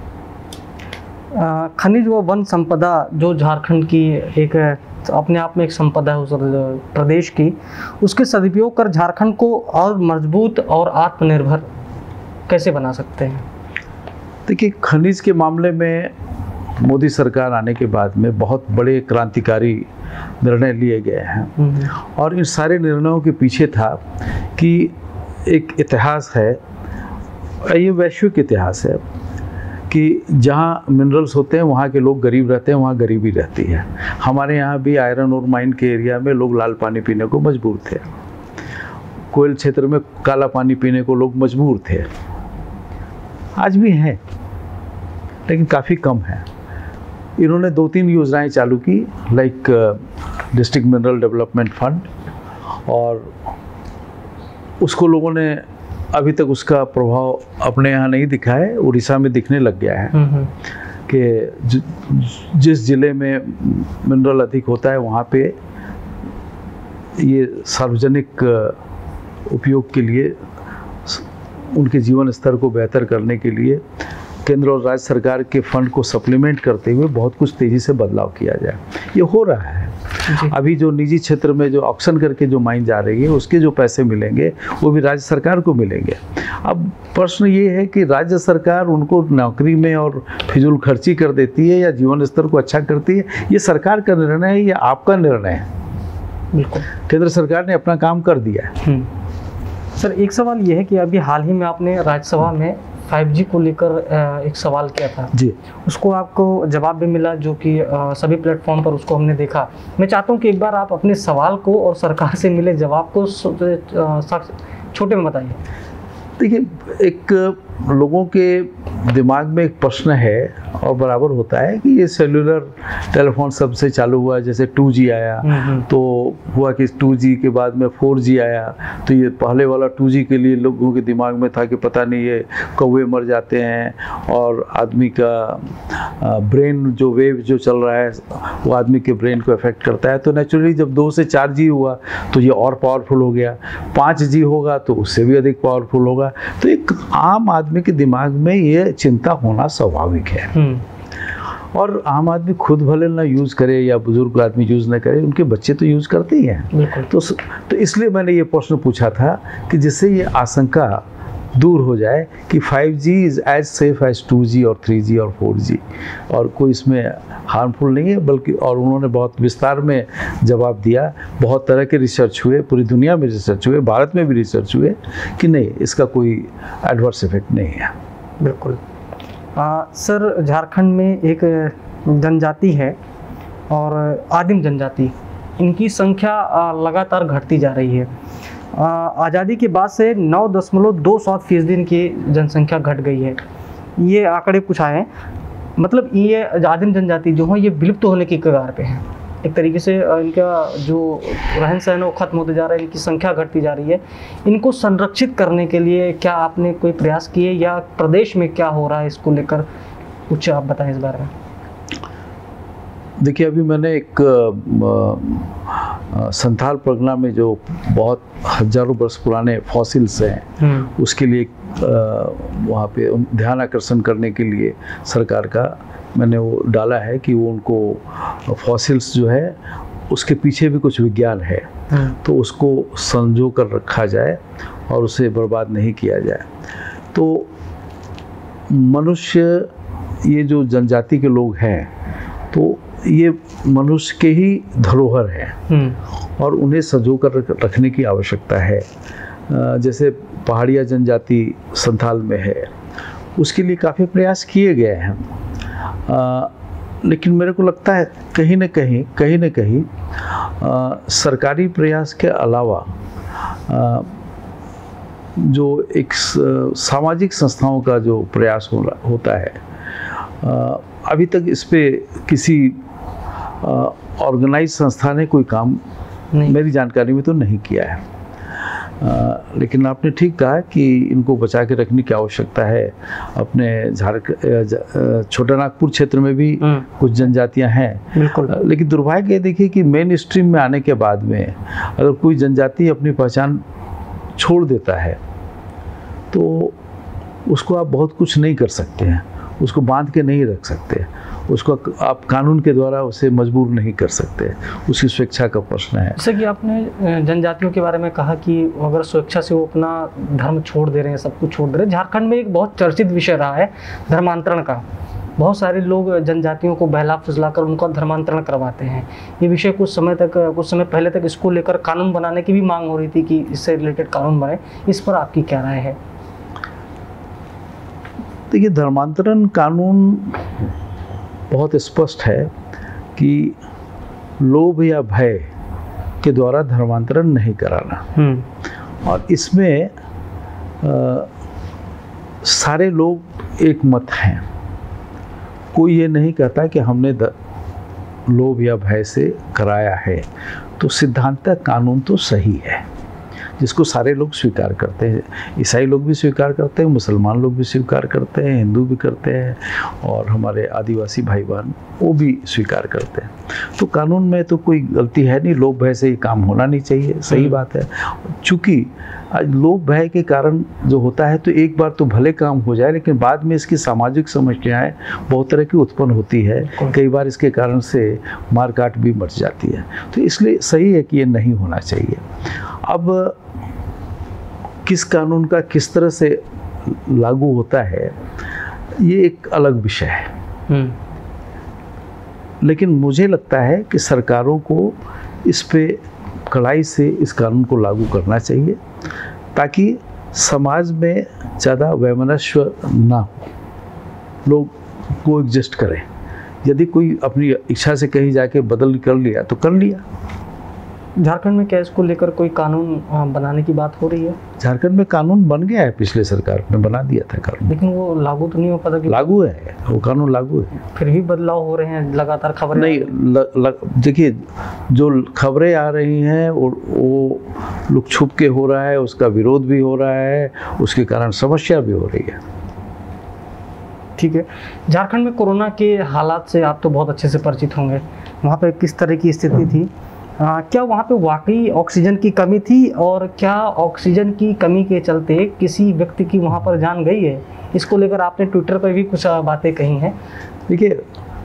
खनिज व वन संपदा जो झारखंड की एक अपने आप में एक संपदा है उस प्रदेश की, उसके सदुपयोग कर झारखंड को और मजबूत और आत्मनिर्भर कैसे बना सकते हैं?
देखिए, खनिज के मामले में मोदी सरकार आने के बाद में बहुत बड़े क्रांतिकारी निर्णय लिए गए हैं और इन सारे निर्णयों के पीछे था कि एक इतिहास है, ये वैश्विक इतिहास है कि जहाँ मिनरल्स होते हैं वहाँ के लोग गरीब रहते हैं, वहाँ गरीबी रहती है। हमारे यहाँ भी आयरन और माइन के एरिया में लोग लाल पानी पीने को मजबूर थे, कोयल क्षेत्र में काला पानी पीने को लोग मजबूर थे, आज भी हैं लेकिन काफ़ी कम है। इन्होंने 2-3 योजनाएं चालू की, like district mineral development fund, और उसको लोगों ने अभी तक उसका प्रभाव अपने यहाँ नहीं दिखा है, उड़ीसा में दिखने लग गया है कि जिस जिले में मिनरल अधिक होता है वहाँ पे ये सार्वजनिक उपयोग के लिए, उनके जीवन स्तर को बेहतर करने के लिए केंद्र और राज्य सरकार के फंड को सप्लीमेंट करते हुए बहुत कुछ तेज़ी से बदलाव किया जाए। ये हो रहा है। अभी जो निजी क्षेत्र में जो ऑक्शन करके जो माइन जा रही है उसके जो पैसे मिलेंगे वो भी राज्य सरकार को मिलेंगे। अब प्रश्न ये है कि राज्य सरकार उनको नौकरी में और फिजूल खर्ची कर देती है या जीवन स्तर को अच्छा करती है, ये सरकार का निर्णय है या आपका निर्णय है?
बिल्कुल,
केंद्र सरकार ने अपना काम कर दिया है।
सर एक सवाल ये है कि अभी हाल ही में आपने राज्यसभा में 5G को लेकर एक सवाल किया था
जी,
उसको आपको जवाब भी मिला जो कि सभी प्लेटफॉर्म पर उसको हमने देखा। मैं चाहता हूँ कि एक बार आप अपने सवाल को और सरकार से मिले जवाब को छोटे में बताइए।
देखिए, एक लोगों के दिमाग में एक प्रश्न है और बराबर होता है कि ये सेलुलर टेलीफोन सबसे चालू हुआ, जैसे 2G आया तो हुआ कि 2G के बाद में 4G आया, तो ये पहले वाला 2G के लिए लोगों के दिमाग में था कि पता नहीं ये कौवे मर जाते हैं और आदमी का ब्रेन जो वेव जो चल रहा है वो आदमी के ब्रेन को अफेक्ट करता है। तो नेचुरली जब 2 से 4G हुआ तो ये और पावरफुल हो गया, 5G होगा तो उससे भी अधिक पावरफुल होगा। तो एक आम आदमी के दिमाग में ये चिंता होना स्वाभाविक है। और आम आदमी खुद भले ना यूज़ करे या बुजुर्ग आदमी यूज़ ना करे, उनके बच्चे तो यूज़ करते ही हैं। तो इसलिए मैंने ये प्रश्न पूछा था कि जिससे ये आशंका दूर हो जाए कि 5G is as safe as 2G और 3G और 4G, और कोई इसमें हार्मफुल नहीं है बल्कि। और उन्होंने बहुत विस्तार में जवाब दिया, बहुत तरह के रिसर्च हुए, पूरी दुनिया में रिसर्च हुए, भारत में भी रिसर्च हुए कि नहीं, इसका कोई एडवर्स इफेक्ट नहीं है।
बिल्कुल। सर झारखंड में एक जनजाति है और आदिम जनजाति, इनकी संख्या लगातार घटती जा रही है। आज़ादी के बाद से 9.27% इनकी जनसंख्या घट गई है। ये आंकड़े कुछ आए हैं, मतलब ये आदिम जनजाति जो है ये विलुप्त होने की कगार पे है। एक तरीके से इनका जो रहन सहन वो खत्म होते जा रहा है, इनकी संख्या घटती जा रही है। इनको संरक्षित करने के लिए क्या आपने कोई प्रयास किए या प्रदेश में क्या हो रहा है इसको लेकर, कुछ आप बताएं इस बारे में।
देखिए, अभी मैंने एक संथाल परगना में जो बहुत हजारों वर्ष पुराने फॉसिल्स हैं उसके लिए वहाँ पे ध्यान आकर्षण करने के लिए सरकार का मैंने वो डाला है कि वो उनको फॉसिल्स जो है उसके पीछे भी कुछ विज्ञान है, तो उसको संजो कर रखा जाए और उसे बर्बाद नहीं किया जाए। तो मनुष्य, ये जो जनजाति के लोग हैं तो ये मनुष्य के ही धरोहर है और उन्हें संजो कर रखने की आवश्यकता है। जैसे पहाड़िया जनजाति संथाल में है, उसके लिए काफ़ी प्रयास किए गए हैं, लेकिन मेरे को लगता है कहीं न कहीं सरकारी प्रयास के अलावा जो एक सामाजिक संस्थाओं का जो प्रयास होता है, अभी तक इस पे किसी ऑर्गेनाइज संस्था ने कोई काम मेरी जानकारी में तो नहीं किया है। लेकिन आपने ठीक कहा कि इनको बचा के रखने की आवश्यकता है। अपने छोटा नागपुर क्षेत्र में भी कुछ जनजातियां हैं, लेकिन दुर्भाग्य ये देखिए कि मेन स्ट्रीम में आने के बाद में अगर कोई जनजाति अपनी पहचान छोड़ देता है तो उसको आप बहुत कुछ नहीं कर सकते हैं, उसको बांध के नहीं रख सकते, उसको आप कानून के द्वारा उसे मजबूर नहीं कर सकते, उसकी स्वेच्छा का प्रश्न है।
जैसे कि आपने जनजातियों के बारे में कहा कि अगर स्वेच्छा से वो अपना धर्म छोड़ दे रहे हैं, सब कुछ छोड़ दे रहे हैं। झारखंड में एक बहुत चर्चित विषय रहा है धर्मांतरण का। बहुत सारे लोग जनजातियों को बहला फुसला कर उनका धर्मांतरण करवाते हैं। ये विषय कुछ समय पहले तक इसको लेकर कानून बनाने की भी मांग हो रही थी कि इससे रिलेटेड कानून बने। इस पर आपकी क्या राय है?
देखिए, धर्मांतरण कानून बहुत स्पष्ट है कि लोभ या भय के द्वारा धर्मांतरण नहीं कराना, और इसमें सारे लोग एक मत हैं। कोई ये नहीं कहता कि हमने लोभ या भय से कराया है। तो सिद्धांतः कानून तो सही है, जिसको सारे लोग स्वीकार करते हैं। ईसाई लोग भी स्वीकार करते हैं, मुसलमान लोग भी स्वीकार करते हैं, हिंदू भी करते हैं, और हमारे आदिवासी भाई बहन वो भी स्वीकार करते हैं। तो कानून में तो कोई गलती है नहीं, लोभ भय से ये काम होना नहीं चाहिए, सही बात है। चूँकि आज लोभ भय के कारण जो होता है, तो एक बार तो भले काम हो जाए, लेकिन बाद में इसकी सामाजिक समस्याएं बहुत तरह की उत्पन्न होती है। कई बार इसके कारण से मारकाट भी मच जाती है। तो इसलिए सही है कि ये नहीं होना चाहिए। अब किस कानून का किस तरह से लागू होता है, ये एक अलग विषय है। लेकिन मुझे लगता है कि सरकारों को इस पे कड़ाई से इस कानून को लागू करना चाहिए, ताकि समाज में ज़्यादा वैमनस्य ना हो, लोग को एडजस्ट करें। यदि कोई अपनी इच्छा से कहीं जाके बदल कर लिया तो कर लिया।
झारखंड में क्या इसको लेकर कोई कानून बनाने की बात हो रही है?
झारखंड में कानून बन गया है, पिछले सरकार में बना दिया था कानून,
लेकिन वो लागू तो नहीं हो पाता। लागू
है, वो कानून लागू है,
फिर भी बदलाव हो रहे हैं, लगातार खबरें
नहीं। देखिए, जो खबरें आ रही हैं वो लुक छुप के हो रहा है, उसका विरोध भी हो रहा है, उसके कारण समस्या भी हो रही है।
ठीक है, झारखंड में कोरोना के हालात से आप तो बहुत अच्छे से परिचित होंगे। वहाँ पे किस तरह की स्थिति थी? क्या वहाँ पे वाकई ऑक्सीजन की कमी थी, और क्या ऑक्सीजन की कमी के चलते किसी व्यक्ति की वहाँ पर जान गई है? इसको लेकर आपने ट्विटर पर भी कुछ बातें कही हैं।
देखिए,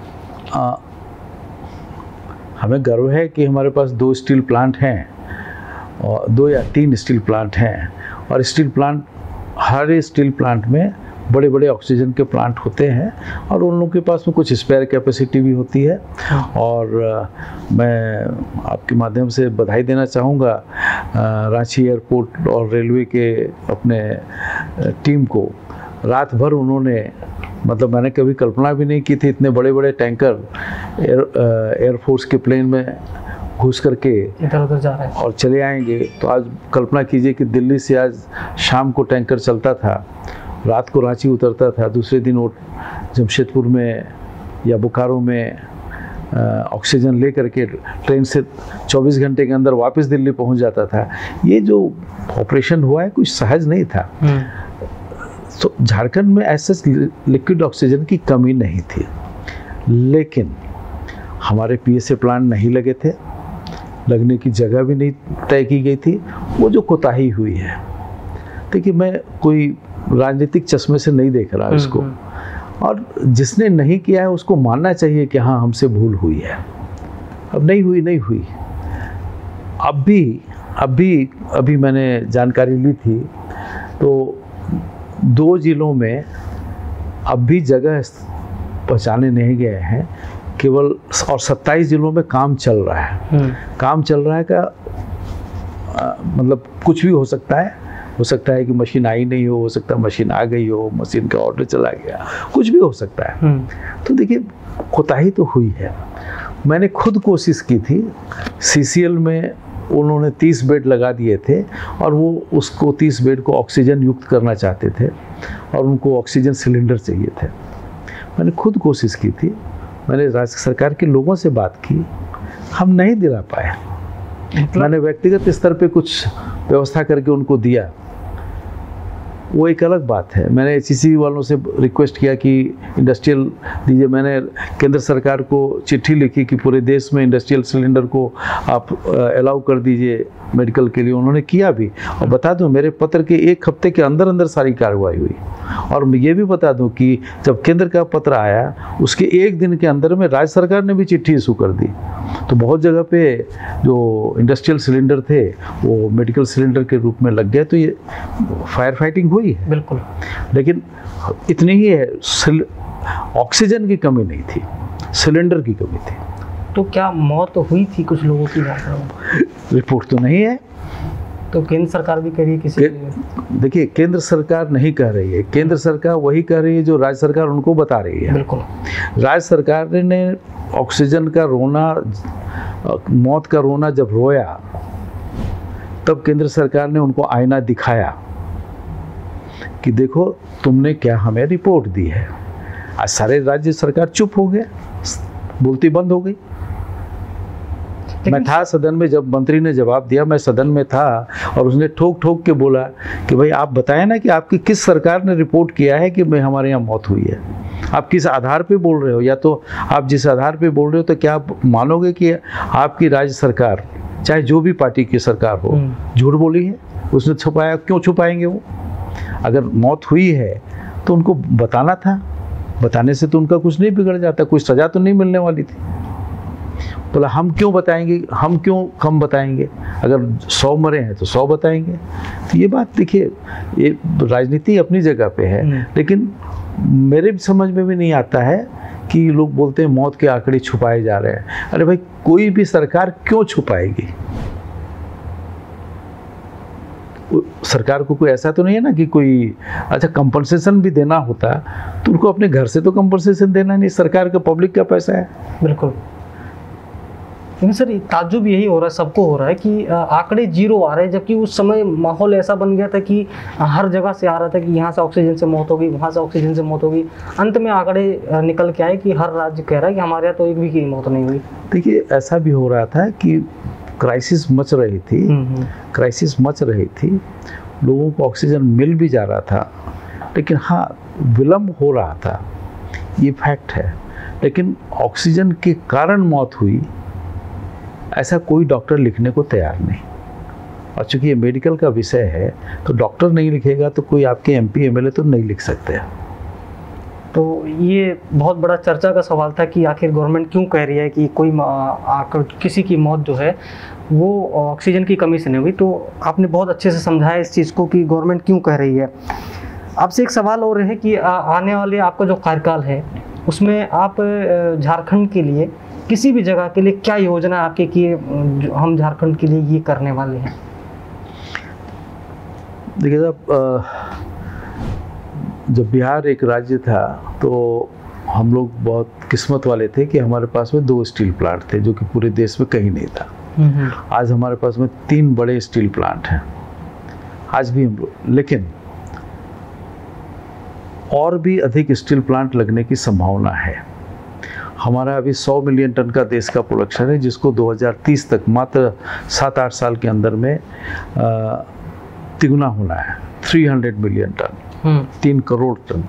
हमें गर्व है कि हमारे पास 2 स्टील प्लांट हैं, और 2 या 3 स्टील प्लांट हैं, और स्टील प्लांट, हर स्टील प्लांट में बड़े बड़े ऑक्सीजन के प्लांट होते हैं, और उन लोगों के पास में कुछ स्पेयर कैपेसिटी भी होती है। और मैं आपके माध्यम से बधाई देना चाहूँगा रांची एयरपोर्ट और रेलवे के अपने टीम को। रात भर उन्होंने, मतलब मैंने कभी कल्पना भी नहीं की थी, इतने बड़े बड़े टैंकर एयरफोर्स के प्लेन में घुस करके
इधर उधर जा रहे हैं
और चले आएंगे। तो आज कल्पना कीजिए कि दिल्ली से आज शाम को टैंकर चलता था, रात को रांची उतरता था, दूसरे दिन वो जमशेदपुर में या बोकारो में ऑक्सीजन ले करके ट्रेन से 24 घंटे के अंदर वापस दिल्ली पहुंच जाता था। ये जो ऑपरेशन हुआ है कुछ सहज नहीं था। तो झारखंड में ऐसे लिक्विड ऑक्सीजन की कमी नहीं थी, लेकिन हमारे पीएसए प्लांट नहीं लगे थे, लगने की जगह भी नहीं तय की गई थी। वो जो कोताही हुई है, देखिए मैं कोई राजनीतिक चश्मे से नहीं देख रहा इसको, और जिसने नहीं किया है उसको मानना चाहिए कि हाँ हमसे भूल हुई है। अब नहीं हुई। अभी मैंने जानकारी ली थी, तो 2 जिलों में अब भी जगह पहचाने नहीं गए हैं केवल, और 27 जिलों में काम चल रहा है। काम चल रहा है का मतलब कुछ भी हो सकता है कि मशीन आई नहीं हो सकता है मशीन आ गई हो, मशीन का ऑर्डर चला गया, कुछ भी हो सकता है। तो देखिए, कोताही तो हुई है। मैंने खुद कोशिश की थी, सीसीएल में उन्होंने 30 बेड लगा दिए थे, और वो उसको 30 बेड को ऑक्सीजन युक्त करना चाहते थे, और उनको ऑक्सीजन सिलेंडर चाहिए थे। मैंने खुद कोशिश की थी, मैंने राज्य सरकार के लोगों से बात की, हम नहीं दिला पाए। मैंने व्यक्तिगत स्तर पे कुछ व्यवस्था करके उनको दिया, वो एक अलग बात है। मैंने एचईसी वालों से रिक्वेस्ट किया कि इंडस्ट्रियल दीजिए। मैंने केंद्र सरकार को चिट्ठी लिखी कि पूरे देश में इंडस्ट्रियल सिलेंडर को आप अलाउ कर दीजिए मेडिकल के लिए। उन्होंने किया भी, और बता दूं मेरे पत्र के 1 हफ्ते के अंदर सारी कार्रवाई हुई। और मैं ये भी बता दूं कि जब केंद्र का पत्र आया उसके 1 दिन के अंदर में राज्य सरकार ने भी चिट्ठी इशू कर दी। तो बहुत जगह पे जो इंडस्ट्रियल सिलेंडर थे वो मेडिकल सिलेंडर के रूप में लग गए। तो ये फायर फाइटिंग हुई है बिल्कुल, लेकिन इतनी ही है, ऑक्सीजन की कमी नहीं थी, सिलेंडर की कमी थी।
तो क्या मौत हुई थी कुछ लोगों की?
रिपोर्ट तो नहीं है।
तो केंद्र सरकार भी कह रही है किसी
देखिए, केंद्र सरकार नहीं कह रही है, केंद्र सरकार वही कह रही है जो राज्य सरकार उनको बता रही है।
बिल्कुल,
राज्य सरकार ने ऑक्सीजन का रोना, मौत का रोना जब रोया, तब केंद्र सरकार ने उनको आईना दिखाया कि देखो तुमने क्या हमें रिपोर्ट दी है। आज सारे राज्य सरकार चुप हो गए, बोलती बंद हो गई। मैं था सदन में, जब मंत्री ने जवाब दिया मैं सदन में था, और उसने ठोक ठोक के बोला कि भाई आप बताएं ना कि आपकी किस सरकार ने रिपोर्ट किया है कि हमारे यहाँ मौत हुई है, आप किस आधार पे बोल रहे हो, या तो आप जिस आधार पे बोल रहे हो तो क्या आप मानोगे कि आपकी राज्य सरकार, चाहे जो भी पार्टी की सरकार हो, झूठ बोली है? उसने छुपाया, क्यों छुपाएंगे वो? अगर मौत हुई है तो उनको बताना था, बताने से तो उनका कुछ नहीं बिगड़ जाता, कुछ सज़ा तो नहीं मिलने वाली थी। बोला हम क्यों बताएंगे, हम क्यों कम बताएंगे, अगर 100 मरे हैं तो 100 बताएंगे। तो ये बात देखिए, ये राजनीति अपनी जगह पे है, लेकिन मेरे समझ में भी नहीं आता है कि लोग बोलते हैं मौत के आंकड़े छुपाए जा रहे हैं। अरे भाई, कोई भी सरकार क्यों छुपाएगी? सरकार को कोई ऐसा तो नहीं है ना कि कोई, अच्छा कंपनसेशन भी देना होता तो उनको अपने घर से तो कंपनसेशन देना नहीं, सरकार का पब्लिक का पैसा है।
बिल्कुल। लेकिन सर ताज्जुब यही हो रहा है, सबको हो रहा है कि आंकड़े 0 आ रहे हैं, जबकि उस समय माहौल ऐसा बन गया था कि हर जगह से आ रहा था कि यहाँ से ऑक्सीजन से मौत होगी, वहाँ से ऑक्सीजन से मौत होगी। अंत में आंकड़े निकल के आए कि हर राज्य कह रहा है कि हमारे यहाँ तो एक भी की मौत नहीं हुई। देखिए
ऐसा भी हो रहा था कि क्राइसिस मच रही थी, क्राइसिस मच रही थी, लोगों को ऑक्सीजन मिल भी जा रहा था, लेकिन हाँ विलम्ब हो रहा था, ये फैक्ट है। लेकिन ऑक्सीजन के कारण मौत हुई ऐसा कोई डॉक्टर लिखने को तैयार नहीं, और चूंकि ये मेडिकल का विषय है तो डॉक्टर नहीं लिखेगा तो कोई आपके MP MLA तो नहीं लिख सकते।
तो ये बहुत बड़ा चर्चा का सवाल था कि आखिर गवर्नमेंट क्यों कह रही है कि कोई किसी की मौत जो है वो ऑक्सीजन की कमी से नहीं हुई। तो आपने बहुत अच्छे से समझाया इस चीज़ को कि गवर्नमेंट क्यों कह रही है। आपसे एक सवाल और है कि आने वाले आपका जो कार्यकाल है उसमें आप झारखंड के लिए किसी भी जगह के लिए क्या योजना आपके कि हम झारखंड के लिए ये करने वाले हैं?
देखिए साहब, जब बिहार एक राज्य था तो हम लोग बहुत किस्मत वाले थे कि हमारे पास में 2 स्टील प्लांट थे, जो कि पूरे देश में कहीं नहीं था। आज हमारे पास में 3 बड़े स्टील प्लांट हैं, आज भी हम लोग, लेकिन और भी अधिक स्टील प्लांट लगने की संभावना है। हमारा अभी 100 मिलियन टन का देश का प्रोडक्शन है, जिसको 2030 तक मात्र 7-8 साल के अंदर में तिगुना होना है, 300 मिलियन टन, 3 करोड़ टन,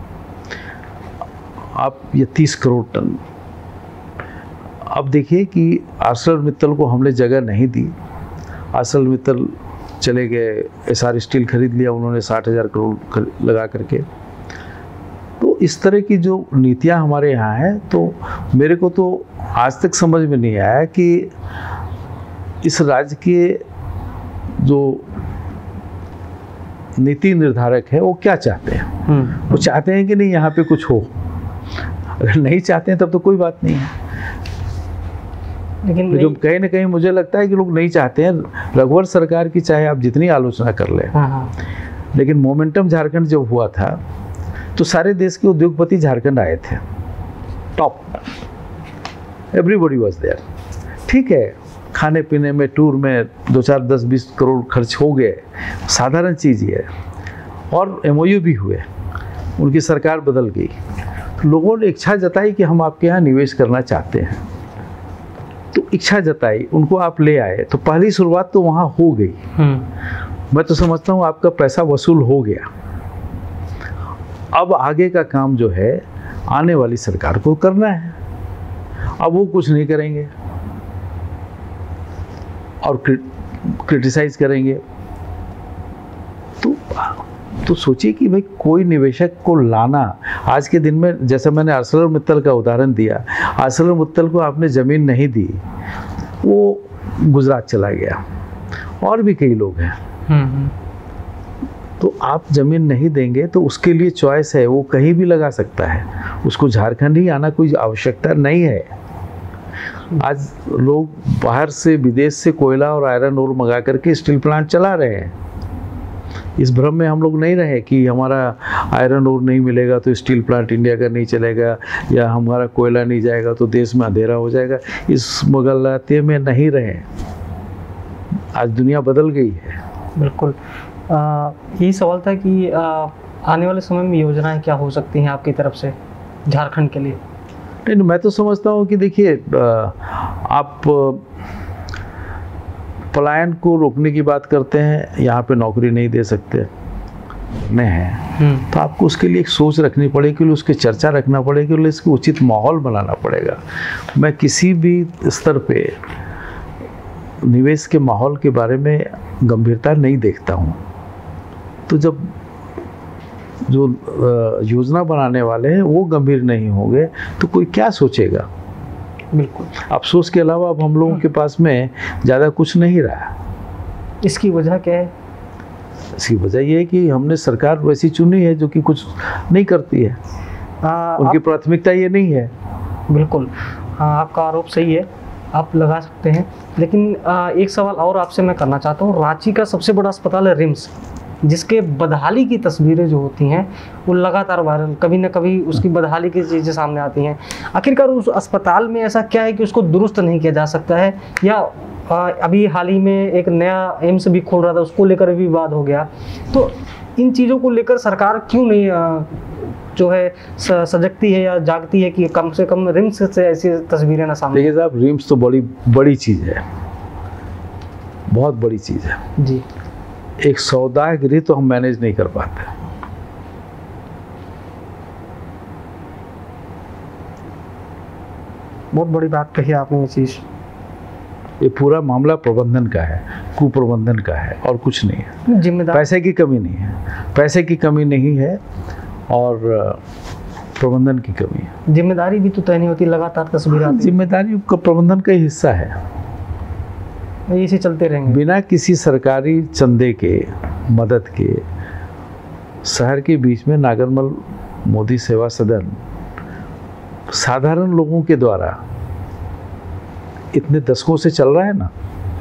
आप ये 30 करोड़ टन। अब देखिए कि ArcelorMittal को हमने जगह नहीं दी, ArcelorMittal चले गए, SR स्टील खरीद लिया उन्होंने 60,000 करोड़ लगा करके। तो इस तरह की जो नीतियां हमारे यहाँ हैं, तो मेरे को तो आज तक समझ में नहीं आया कि इस राज्य के जो नीति निर्धारक है वो क्या चाहते हैं। वो चाहते हैं कि नहीं यहाँ पे कुछ हो, अगर नहीं चाहते हैं तब तो कोई बात नहीं है। लेकिन जो कहीं ना कहीं मुझे लगता है कि लोग नहीं चाहते हैं। रघुवर सरकार की चाहे आप जितनी आलोचना कर लें, लेकिन मोमेंटम झारखंड जब हुआ था तो सारे देश के उद्योगपति झारखंड आए थे, टॉप, एवरीबॉडी वाज देयर। ठीक है, खाने पीने में, टूर में 2-4-10-20 करोड़ खर्च हो गए, साधारण चीज़ ही है, और MOU भी हुए, उनकी सरकार बदल गई, तो लोगों ने इच्छा जताई कि हम आपके यहाँ निवेश करना चाहते हैं, तो इच्छा जताई, उनको आप ले आए, तो पहली शुरुआत तो वहाँ हो गई। मैं तो समझता हूँ आपका पैसा वसूल हो गया। अब आगे का काम जो है आने वाली सरकार को करना है। अब वो कुछ नहीं करेंगे और क्रिटिसाइज करेंगे, तो सोचिए कि भाई कोई निवेशक को लाना आज के दिन में, जैसे मैंने ArcelorMittal का उदाहरण दिया, ArcelorMittal को आपने ज़मीन नहीं दी, वो गुजरात चला गया, और भी कई लोग हैं। तो आप ज़मीन नहीं देंगे तो उसके लिए चॉइस है, वो कहीं भी लगा सकता है, उसको झारखंड ही आना कोई आवश्यकता नहीं है। आज लोग बाहर से, विदेश से कोयला और आयरन ओर मंगा करके स्टील प्लांट चला रहे हैं। इस भ्रम में हम लोग नहीं रहे कि हमारा आयरन ओर नहीं मिलेगा तो स्टील प्लांट इंडिया का नहीं चलेगा, या हमारा कोयला नहीं जाएगा तो देश में अंधेरा हो जाएगा। इस मुगलते में नहीं रहे। आज दुनिया बदल गई है।
बिल्कुल। यही सवाल था कि आने वाले समय में योजनाएं क्या हो सकती हैं आपकी तरफ से झारखंड के लिए?
नहीं, मैं तो समझता हूँ कि देखिए, आप पलायन को रोकने की बात करते हैं, यहाँ पे नौकरी नहीं दे सकते नहीं है, तो आपको उसके लिए एक सोच रखनी पड़ेगी, उसकी चर्चा रखना पड़ेगी, इसको उचित माहौल बनाना पड़ेगा। मैं किसी भी स्तर पे निवेश के माहौल के बारे में गंभीरता नहीं देखता हूँ। तो जब जो योजना बनाने वाले हैं वो गंभीर नहीं होंगे तो कोई क्या सोचेगा।
बिल्कुल,
अफसोस के अलावा अब हम लोगों के पास में ज़्यादा कुछ नहीं रहा।
इसकी वजह क्या है?
इसकी वजह ये है कि हमने सरकार वैसी चुनी है जो कि कुछ नहीं करती है, उनकी प्राथमिकता ये नहीं है।
बिल्कुल, हाँ, आपका आरोप सही है, आप लगा सकते हैं। लेकिन एक सवाल और आपसे मैं करना चाहता हूँ। रांची का सबसे बड़ा अस्पताल है रिम्स, जिसके बदहाली की तस्वीरें जो होती हैं वो लगातार वायरल, कभी ना कभी उसकी बदहाली की चीज़ें सामने आती हैं। आखिरकार उस अस्पताल में ऐसा क्या है कि उसको दुरुस्त नहीं किया जा सकता है? या अभी हाल ही में एक नया एम्स भी खोल रहा था, उसको लेकर भी विवाद हो गया। तो इन चीज़ों को लेकर सरकार क्यों नहीं जो है सजगती है या जागती है कि कम से कम रिम्स से ऐसी तस्वीरें ना सामने?
देखिए साहब, रिम्स तो बड़ी चीज़ है, बहुत बड़ी चीज़ है
जी।
एक सौदागरी तो हम मैनेज नहीं कर पाते।
बहुत बड़ी बात कही आपने ये चीज़।
ये पूरा मामला प्रबंधन का है, कुप्रबंधन का है और कुछ नहीं है।
जिम्मेदार, पैसे
की कमी नहीं है, पैसे की कमी नहीं है और प्रबंधन की कमी है।
जिम्मेदारी भी तो तय नहीं होती, लगातार तस्वीर आती है।
जिम्मेदारी का प्रबंधन का ही हिस्सा है,
इसे चलते रहेंगे।
बिना किसी सरकारी चंदे के, मदद के, शहर के बीच में नागरमल मोदी सेवा सदन साधारण लोगों के द्वारा इतने दशकों से चल रहा है ना।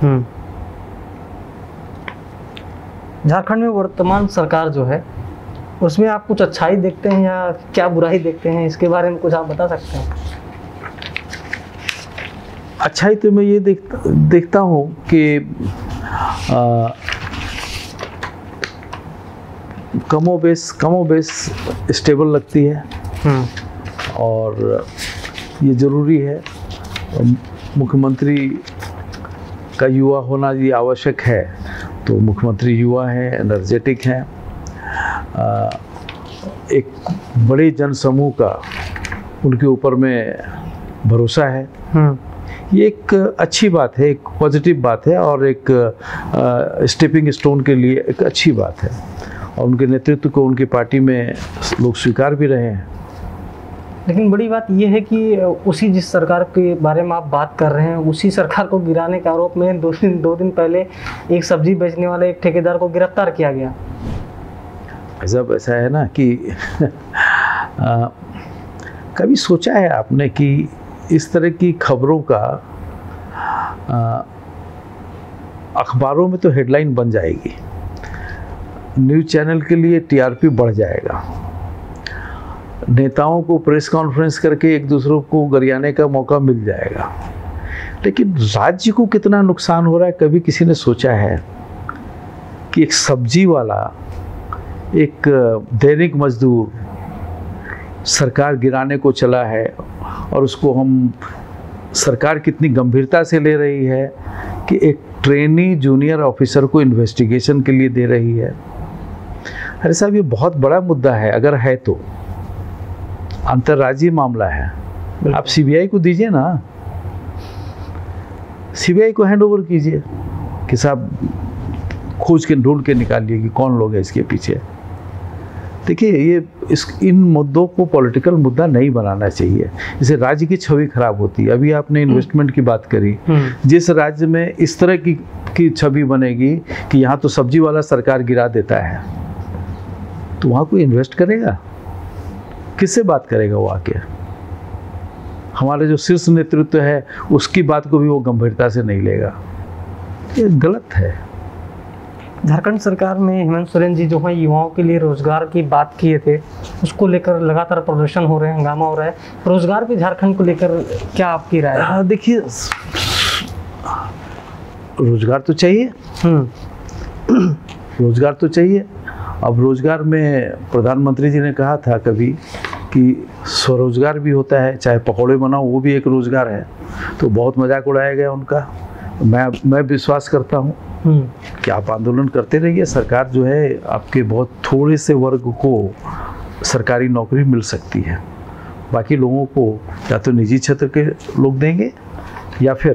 झारखंड में वर्तमान सरकार जो है उसमें आप कुछ अच्छाई देखते हैं या क्या बुराई देखते हैं, इसके बारे में कुछ आप बता सकते हैं?
अच्छाई तो मैं ये देखता हूँ कि कमो बेस स्टेबल लगती है और ये ज़रूरी है। मुख्यमंत्री का युवा होना ये आवश्यक है, तो मुख्यमंत्री युवा हैं, एनर्जेटिक हैं, एक बड़े जनसमूह का उनके ऊपर में भरोसा है। ये एक अच्छी बात है, एक पॉजिटिव बात है और एक स्टेपिंग स्टोन के लिए एक अच्छी बात है और उनके नेतृत्व को उनकी पार्टी में लोग स्वीकार भी रहे हैं।
लेकिन बड़ी बात यह है कि उसी जिस सरकार के बारे में आप बात कर रहे हैं उसी सरकार को गिराने के आरोप में दो दिन पहले एक सब्जी बेचने वाले एक ठेकेदार को गिरफ्तार किया गया।
ऐसा है ना कि कभी सोचा है आपने कि इस तरह की खबरों का अखबारों में तो हेडलाइन बन जाएगी, न्यूज़ चैनल के लिए टीआरपी बढ़ जाएगा, नेताओं को प्रेस कॉन्फ्रेंस करके एक दूसरों को गरियाने का मौका मिल जाएगा, लेकिन राज्य को कितना नुकसान हो रहा है कभी किसी ने सोचा है कि एक सब्जी वाला, एक दैनिक मजदूर सरकार गिराने को चला है और उसको हम सरकार कितनी गंभीरता से ले रही है कि एक ट्रेनी जूनियर ऑफिसर को इन्वेस्टिगेशन के लिए दे रही है। अरे साहब, ये बहुत बड़ा मुद्दा है, अगर है तो अंतर्राज्यीय मामला है। आप सीबीआई को दीजिए ना, सीबीआई को हैंड ओवर कीजिए कि साहब खोज के ढूंढ के निकालिए कि कौन लोग हैं इसके पीछे। देखिए, ये इन मुद्दों को पॉलिटिकल मुद्दा नहीं बनाना चाहिए, इससे राज्य की छवि खराब होती है। अभी आपने इन्वेस्टमेंट की बात करी, जिस राज्य में इस तरह की छवि बनेगी कि यहाँ तो सब्जी वाला सरकार गिरा देता है, तो वहाँ कोई इन्वेस्ट करेगा? किससे बात करेगा वो आके? हमारे जो शीर्ष नेतृत्व है उसकी बात को भी वो गंभीरता से नहीं लेगा। ये गलत है।
झारखंड सरकार में हेमंत सोरेन जी जो है युवाओं के लिए रोजगार की बात किए थे, उसको लेकर लगातार प्रदर्शन हो रहे हैं, हंगामा हो रहा है। रोजगार पे झारखंड को लेकर क्या आपकी राय है?
देखिए, रोजगार तो चाहिए, रोजगार तो चाहिए। अब रोजगार में प्रधानमंत्री जी ने कहा था कभी कि स्वरोजगार भी होता है, चाहे पकौड़े बनाओ वो भी एक रोजगार है, तो बहुत मजाक उड़ाया गया उनका। मैं विश्वास करता हूँ कि आप आंदोलन करते रहिए। सरकार जो है आपके बहुत थोड़े से वर्ग को सरकारी नौकरी मिल सकती है, बाकी लोगों को या तो निजी क्षेत्र के लोग देंगे या फिर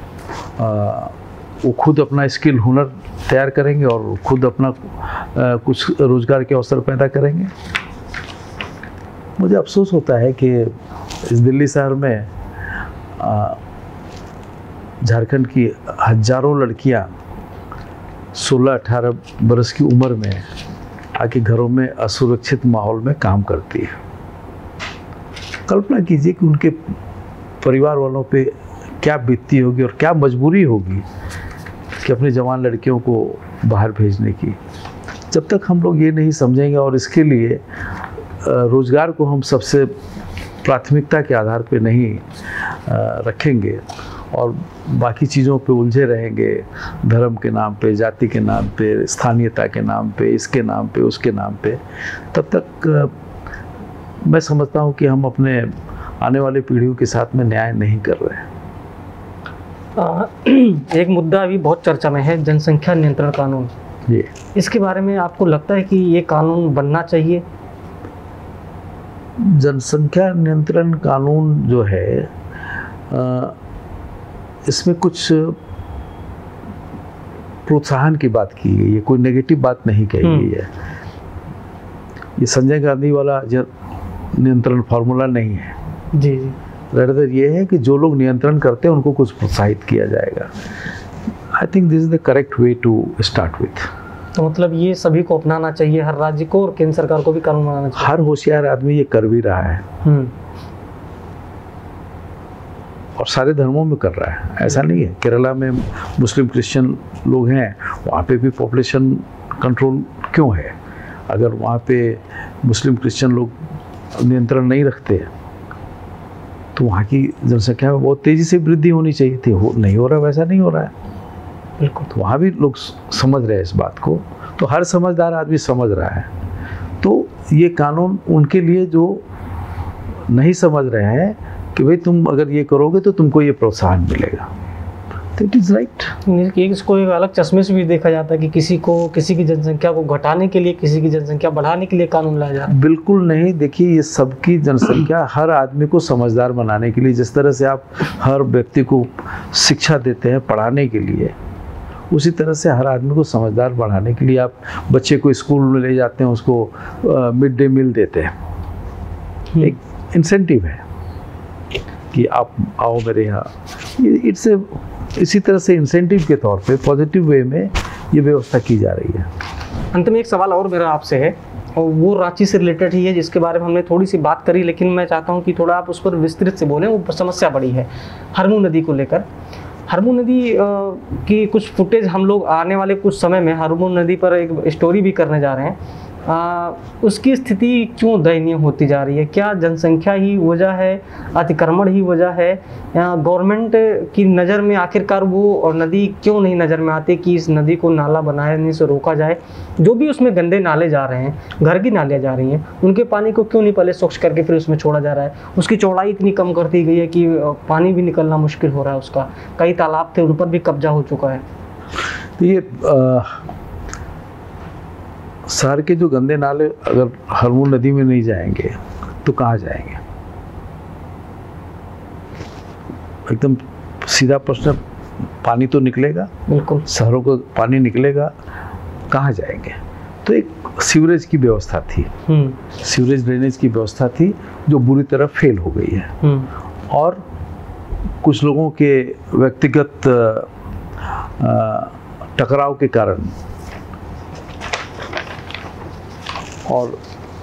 वो खुद अपना स्किल हुनर तैयार करेंगे और खुद अपना कुछ रोजगार के अवसर पैदा करेंगे। मुझे अफसोस होता है कि इस दिल्ली शहर में झारखंड की हजारों लड़कियां 16-18 बरस की उम्र में आके घरों में असुरक्षित माहौल में काम करती है। कल्पना कीजिए कि उनके परिवार वालों पे क्या बीतती होगी और क्या मजबूरी होगी कि अपनी जवान लड़कियों को बाहर भेजने की। जब तक हम लोग ये नहीं समझेंगे और इसके लिए रोज़गार को हम सबसे प्राथमिकता के आधार पे नहीं रखेंगे और बाकी चीज़ों पे उलझे रहेंगे, धर्म के नाम पे, जाति के नाम पे, स्थानीयता के नाम पे, इसके नाम पे, उसके नाम पे, तब तक मैं समझता हूँ कि हम अपने आने वाले पीढ़ियों के साथ में न्याय नहीं कर रहे हैं।
एक मुद्दा अभी बहुत चर्चा में है, जनसंख्या नियंत्रण कानून।
जी, इसके
बारे में आपको लगता है कि ये कानून बनना चाहिए?
जनसंख्या नियंत्रण कानून जो है इसमें कुछ प्रोत्साहन की बात की गई है, कोई नेगेटिव बात नहीं कही गई है। ये संजय गांधी वाला नियंत्रण फार्मूला नहीं है।
जी जी,
रेदर ये है कि जो लोग नियंत्रण करते हैं उनको कुछ प्रोत्साहित किया जाएगा। I think this is the correct way to start with.
तो मतलब ये सभी को अपनाना चाहिए, हर राज्य को और केंद्र सरकार को भी कानून बनाना चाहिए।
हर होशियार आदमी ये कर भी रहा है और सारे धर्मों में कर रहा है, ऐसा नहीं है। केरला में मुस्लिम क्रिश्चियन लोग हैं, वहाँ पे भी पॉपुलेशन कंट्रोल क्यों है? अगर वहाँ पे मुस्लिम क्रिश्चियन लोग नियंत्रण नहीं रखते तो वहाँ की जनसंख्या में बहुत तेज़ी से वृद्धि होनी चाहिए थी, नहीं हो रहा, वैसा नहीं हो रहा है।
बिल्कुल,
तो वहाँ भी लोग समझ रहे हैं इस बात को, तो हर समझदार आदमी समझ रहा है। तो ये कानून उनके लिए जो नहीं समझ रहे हैं कि भाई तुम अगर ये करोगे तो तुमको ये प्रोत्साहन मिलेगा, तो इट इज़ राइट।
इसको एक अलग चश्मे से भी देखा जाता है कि किसी की जनसंख्या को घटाने के लिए, किसी की जनसंख्या बढ़ाने के लिए कानून लाया जा रहा है।
बिल्कुल नहीं, देखिए ये सबकी जनसंख्या हर आदमी को समझदार बनाने के लिए, जिस तरह से आप हर व्यक्ति को शिक्षा देते हैं पढ़ाने के लिए, उसी तरह से हर आदमी को समझदार बढ़ाने के लिए आप बच्चे को स्कूल में ले जाते हैं, उसको मिड डे मील देते हैं, एक इंसेंटिव है कि आप आओ मेरे यहाँ। इट्स इसी तरह से इंसेंटिव के तौर पे पॉजिटिव वे में ये व्यवस्था की जा रही है।
अंत में एक सवाल और मेरा आपसे है, और वो रांची से रिलेटेड ही है, जिसके बारे में हमने थोड़ी सी बात करी, लेकिन मैं चाहता हूँ कि थोड़ा आप उस पर विस्तृत से बोलें। वो समस्या बड़ी है हरमू नदी को लेकर। हरमू नदी की कुछ फुटेज हम लोग आने वाले कुछ समय में हरमू नदी पर एक स्टोरी भी करने जा रहे हैं। उसकी स्थिति क्यों दयनीय होती जा रही है? क्या जनसंख्या ही वजह है, अतिक्रमण ही वजह है, या गवर्नमेंट की नज़र में आखिरकार वो और नदी क्यों नहीं नज़र में आती कि इस नदी को नाला बनाने से रोका जाए? जो भी उसमें गंदे नाले जा रहे हैं, घर की नालियाँ जा रही हैं, उनके पानी को क्यों नहीं पहले स्वच्छ करके फिर उसमें छोड़ा जा रहा है? उसकी चौड़ाई इतनी कम कर दी गई है कि पानी भी निकलना मुश्किल हो रहा है उसका। कई तालाब थे, उन पर भी कब्जा हो चुका है।
तो ये शहर के जो गंदे नाले अगर हरमू नदी में नहीं जाएंगे तो कहाँ जाएंगे? एकदम सीधा प्रश्न। पानी तो निकलेगा,
बिल्कुल,
शहरों को पानी निकलेगा, कहाँ जाएंगे? तो एक सीवरेज की व्यवस्था थी, सीवरेज ड्रेनेज की व्यवस्था थी जो बुरी तरह फेल हो गई है, और कुछ लोगों के व्यक्तिगत टकराव के कारण और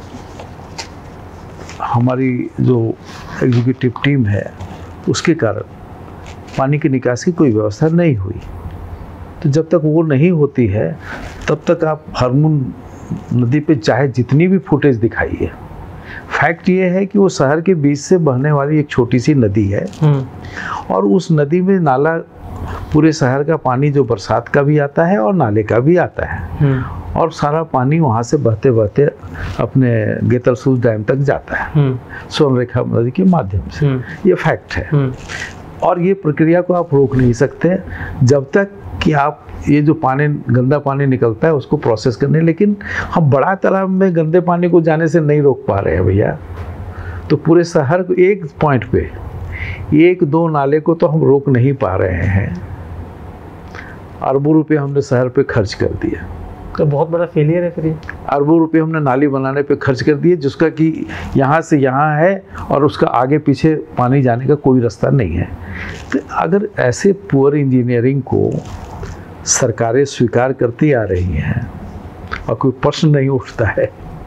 हमारी जो एग्जीक्यूटिव टीम है उसके कारण पानी की निकासी की कोई व्यवस्था नहीं हुई। तो जब तक वो नहीं होती है तब तक आप हरमू नदी पे चाहे जितनी भी फुटेज दिखाइए, फैक्ट ये है कि वो शहर के बीच से बहने वाली एक छोटी सी नदी है, और उस नदी में नाला पूरे शहर का पानी जो बरसात का भी आता है और नाले का भी आता है, और सारा पानी वहाँ से बहते बहते अपने गेतलसूद डैम तक जाता है स्वर्णरेखा नदी के माध्यम से। ये फैक्ट है। और ये प्रक्रिया को आप रोक नहीं सकते जब तक कि आप ये जो पानी, गंदा पानी निकलता है उसको प्रोसेस करने, लेकिन हम बड़ा तालाब में गंदे पानी को जाने से नहीं रोक पा रहे हैं भैया। तो पूरे शहर को एक पॉइंट पे 1-2 नाले को तो हम रोक नहीं पा रहे हैं। अरबों रुपए हमने शहर पे खर्च कर दिया,
तो बहुत बड़ा फेलियर है फिर ये।
अरबों रुपए हमने नाली बनाने पे खर्च कर दिए, जिसका कि यहाँ से यहाँ है और उसका आगे पीछे पानी जाने का कोई रास्ता नहीं है। तो अगर ऐसे पुअर इंजीनियरिंग को सरकारें स्वीकार करती आ रही हैं और कोई प्रश्न नहीं उठता है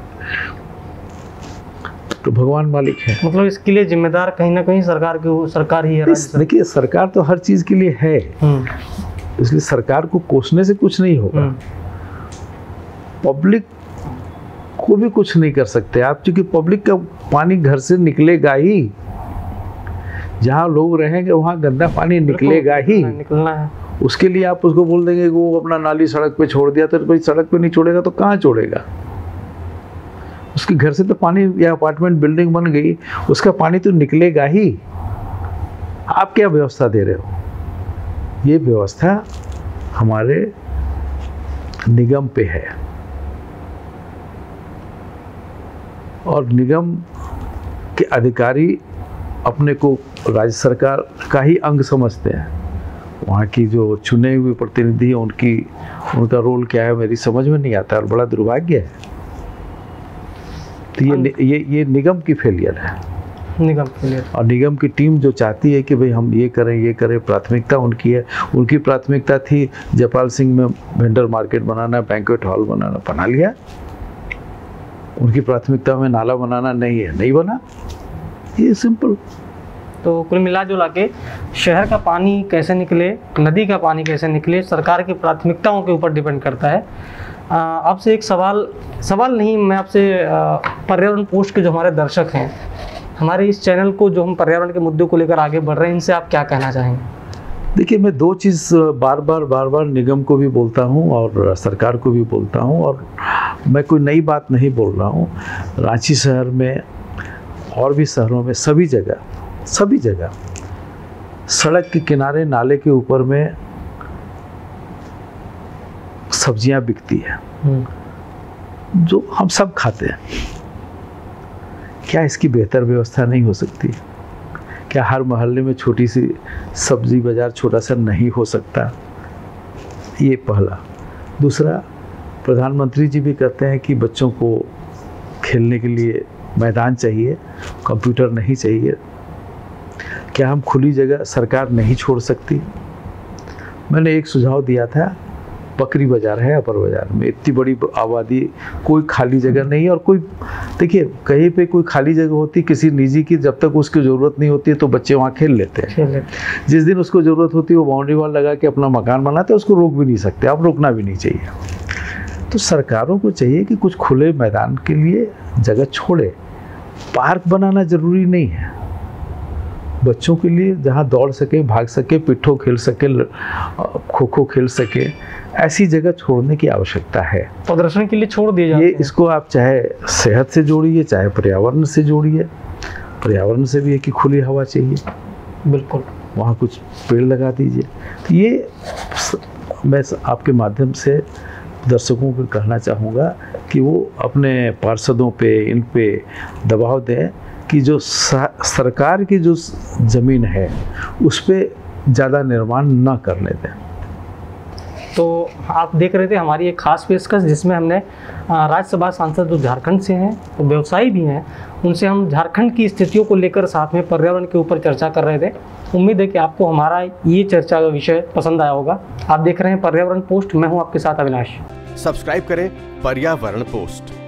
तो भगवान मालिक है।
मतलब इसके लिए जिम्मेदार कहीं ना कहीं सरकार ही है।
देखिए, सरकार तो हर चीज़ के लिए है, इसलिए सरकार को कोसने से कुछ नहीं होगा। पब्लिक को भी कुछ नहीं कर सकते आप, क्योंकि पब्लिक का पानी घर से निकलेगा ही, जहाँ लोग रहेंगे वहाँ गंदा पानी निकलेगा ही,
निकलना है।
उसके लिए आप उसको बोल देंगे कि वो अपना नाली सड़क पे छोड़ दिया, तो भाई सड़क पे नहीं छोड़ेगा तो कहाँ छोड़ेगा? उसके घर से तो पानी, या अपार्टमेंट बिल्डिंग बन गई, उसका पानी तो निकलेगा ही। आप क्या व्यवस्था दे रहे हो? ये व्यवस्था हमारे निगम पे है और निगम के अधिकारी अपने को राज्य सरकार का ही अंग समझते हैं। वहाँ की जो चुने हुए प्रतिनिधि हैं, उनका रोल क्या है मेरी समझ में नहीं आता और बड़ा दुर्भाग्य है। तो ये निगम की फेलियर है,
निगम फेलियर।
और निगम की टीम जो चाहती है कि भाई हम ये करें, प्राथमिकता उनकी है। उनकी प्राथमिकता थी जयपाल सिंह में वेंडर मार्केट बनाना, बैंक्वेट हॉल बनाना, बना लिया। उनकी प्राथमिकता में नाला बनाना नहीं है, नहीं बना। ये सिंपल।
तो कुल मिला जुला के शहर का पानी कैसे निकले, नदी का पानी कैसे निकले, सरकार की प्राथमिकताओं के ऊपर डिपेंड करता है। आपसे एक सवाल नहीं, मैं आपसे पर्यावरण पोस्ट के जो हमारे दर्शक हैं, हमारे इस चैनल को जो हम पर्यावरण के मुद्दों को लेकर आगे बढ़ रहे हैं, इनसे आप क्या कहना चाहेंगे?
देखिए, मैं 2 चीज़ बार बार निगम को भी बोलता हूँ और सरकार को भी बोलता हूँ, और मैं कोई नई बात नहीं बोल रहा हूँ। रांची शहर में और भी शहरों में सभी जगह सड़क के किनारे, नाले के ऊपर में सब्जियां बिकती है जो हम सब खाते हैं। क्या इसकी बेहतर व्यवस्था नहीं हो सकती? क्या हर मोहल्ले में छोटी सी सब्जी बाजार छोटा सा नहीं हो सकता? ये पहला। दूसरा, प्रधानमंत्री जी भी कहते हैं कि बच्चों को खेलने के लिए मैदान चाहिए, कंप्यूटर नहीं चाहिए। क्या हम खुली जगह सरकार नहीं छोड़ सकती? मैंने एक सुझाव दिया था, बकरी बाजार है अपर बाजार में, इतनी बड़ी आबादी, कोई खाली जगह नहीं है। और कोई, देखिए, कहीं पे कोई खाली जगह होती किसी निजी की, जब तक उसकी ज़रूरत नहीं होती है तो बच्चे वहाँ खेल लेते हैं। जिस दिन उसको ज़रूरत होती है वो बाउंड्री वॉल लगा के अपना मकान बनाते हैं, उसको रोक भी नहीं सकते, आप रोकना भी नहीं चाहिए। तो सरकारों को चाहिए कि कुछ खुले मैदान के लिए जगह छोड़े। पार्क बनाना ज़रूरी नहीं है, बच्चों के लिए जहाँ दौड़ सके, भाग सके, पिट्ठो खेल सके, खो खो खेल सके, ऐसी जगह छोड़ने की आवश्यकता है।
प्रदर्शन के लिए छोड़ दिए जाते हैं।
इसको आप चाहे सेहत से जोड़िए, चाहे पर्यावरण से जोड़िए। पर्यावरण से भी है कि खुली हवा चाहिए,
बिल्कुल, वहाँ
कुछ पेड़ लगा दीजिए। तो ये मैं आपके माध्यम से दर्शकों को कहना चाहूँगा कि वो अपने पार्षदों पे, इन पे दबाव दें कि जो सरकार की जो ज़मीन है उस पर ज़्यादा निर्माण न करने दें।
तो आप देख रहे थे हमारी एक खास पेशकश, जिसमें हमने राज्यसभा सांसद जो झारखंड से हैं, तो व्यवसायी भी हैं, उनसे हम झारखंड की स्थितियों को लेकर साथ में पर्यावरण के ऊपर चर्चा कर रहे थे। उम्मीद है कि आपको हमारा ये चर्चा का विषय पसंद आया होगा। आप देख रहे हैं पर्यावरण पोस्ट, मैं हूँ आपके साथ अविनाश।
सब्सक्राइब करें पर्यावरण पोस्ट।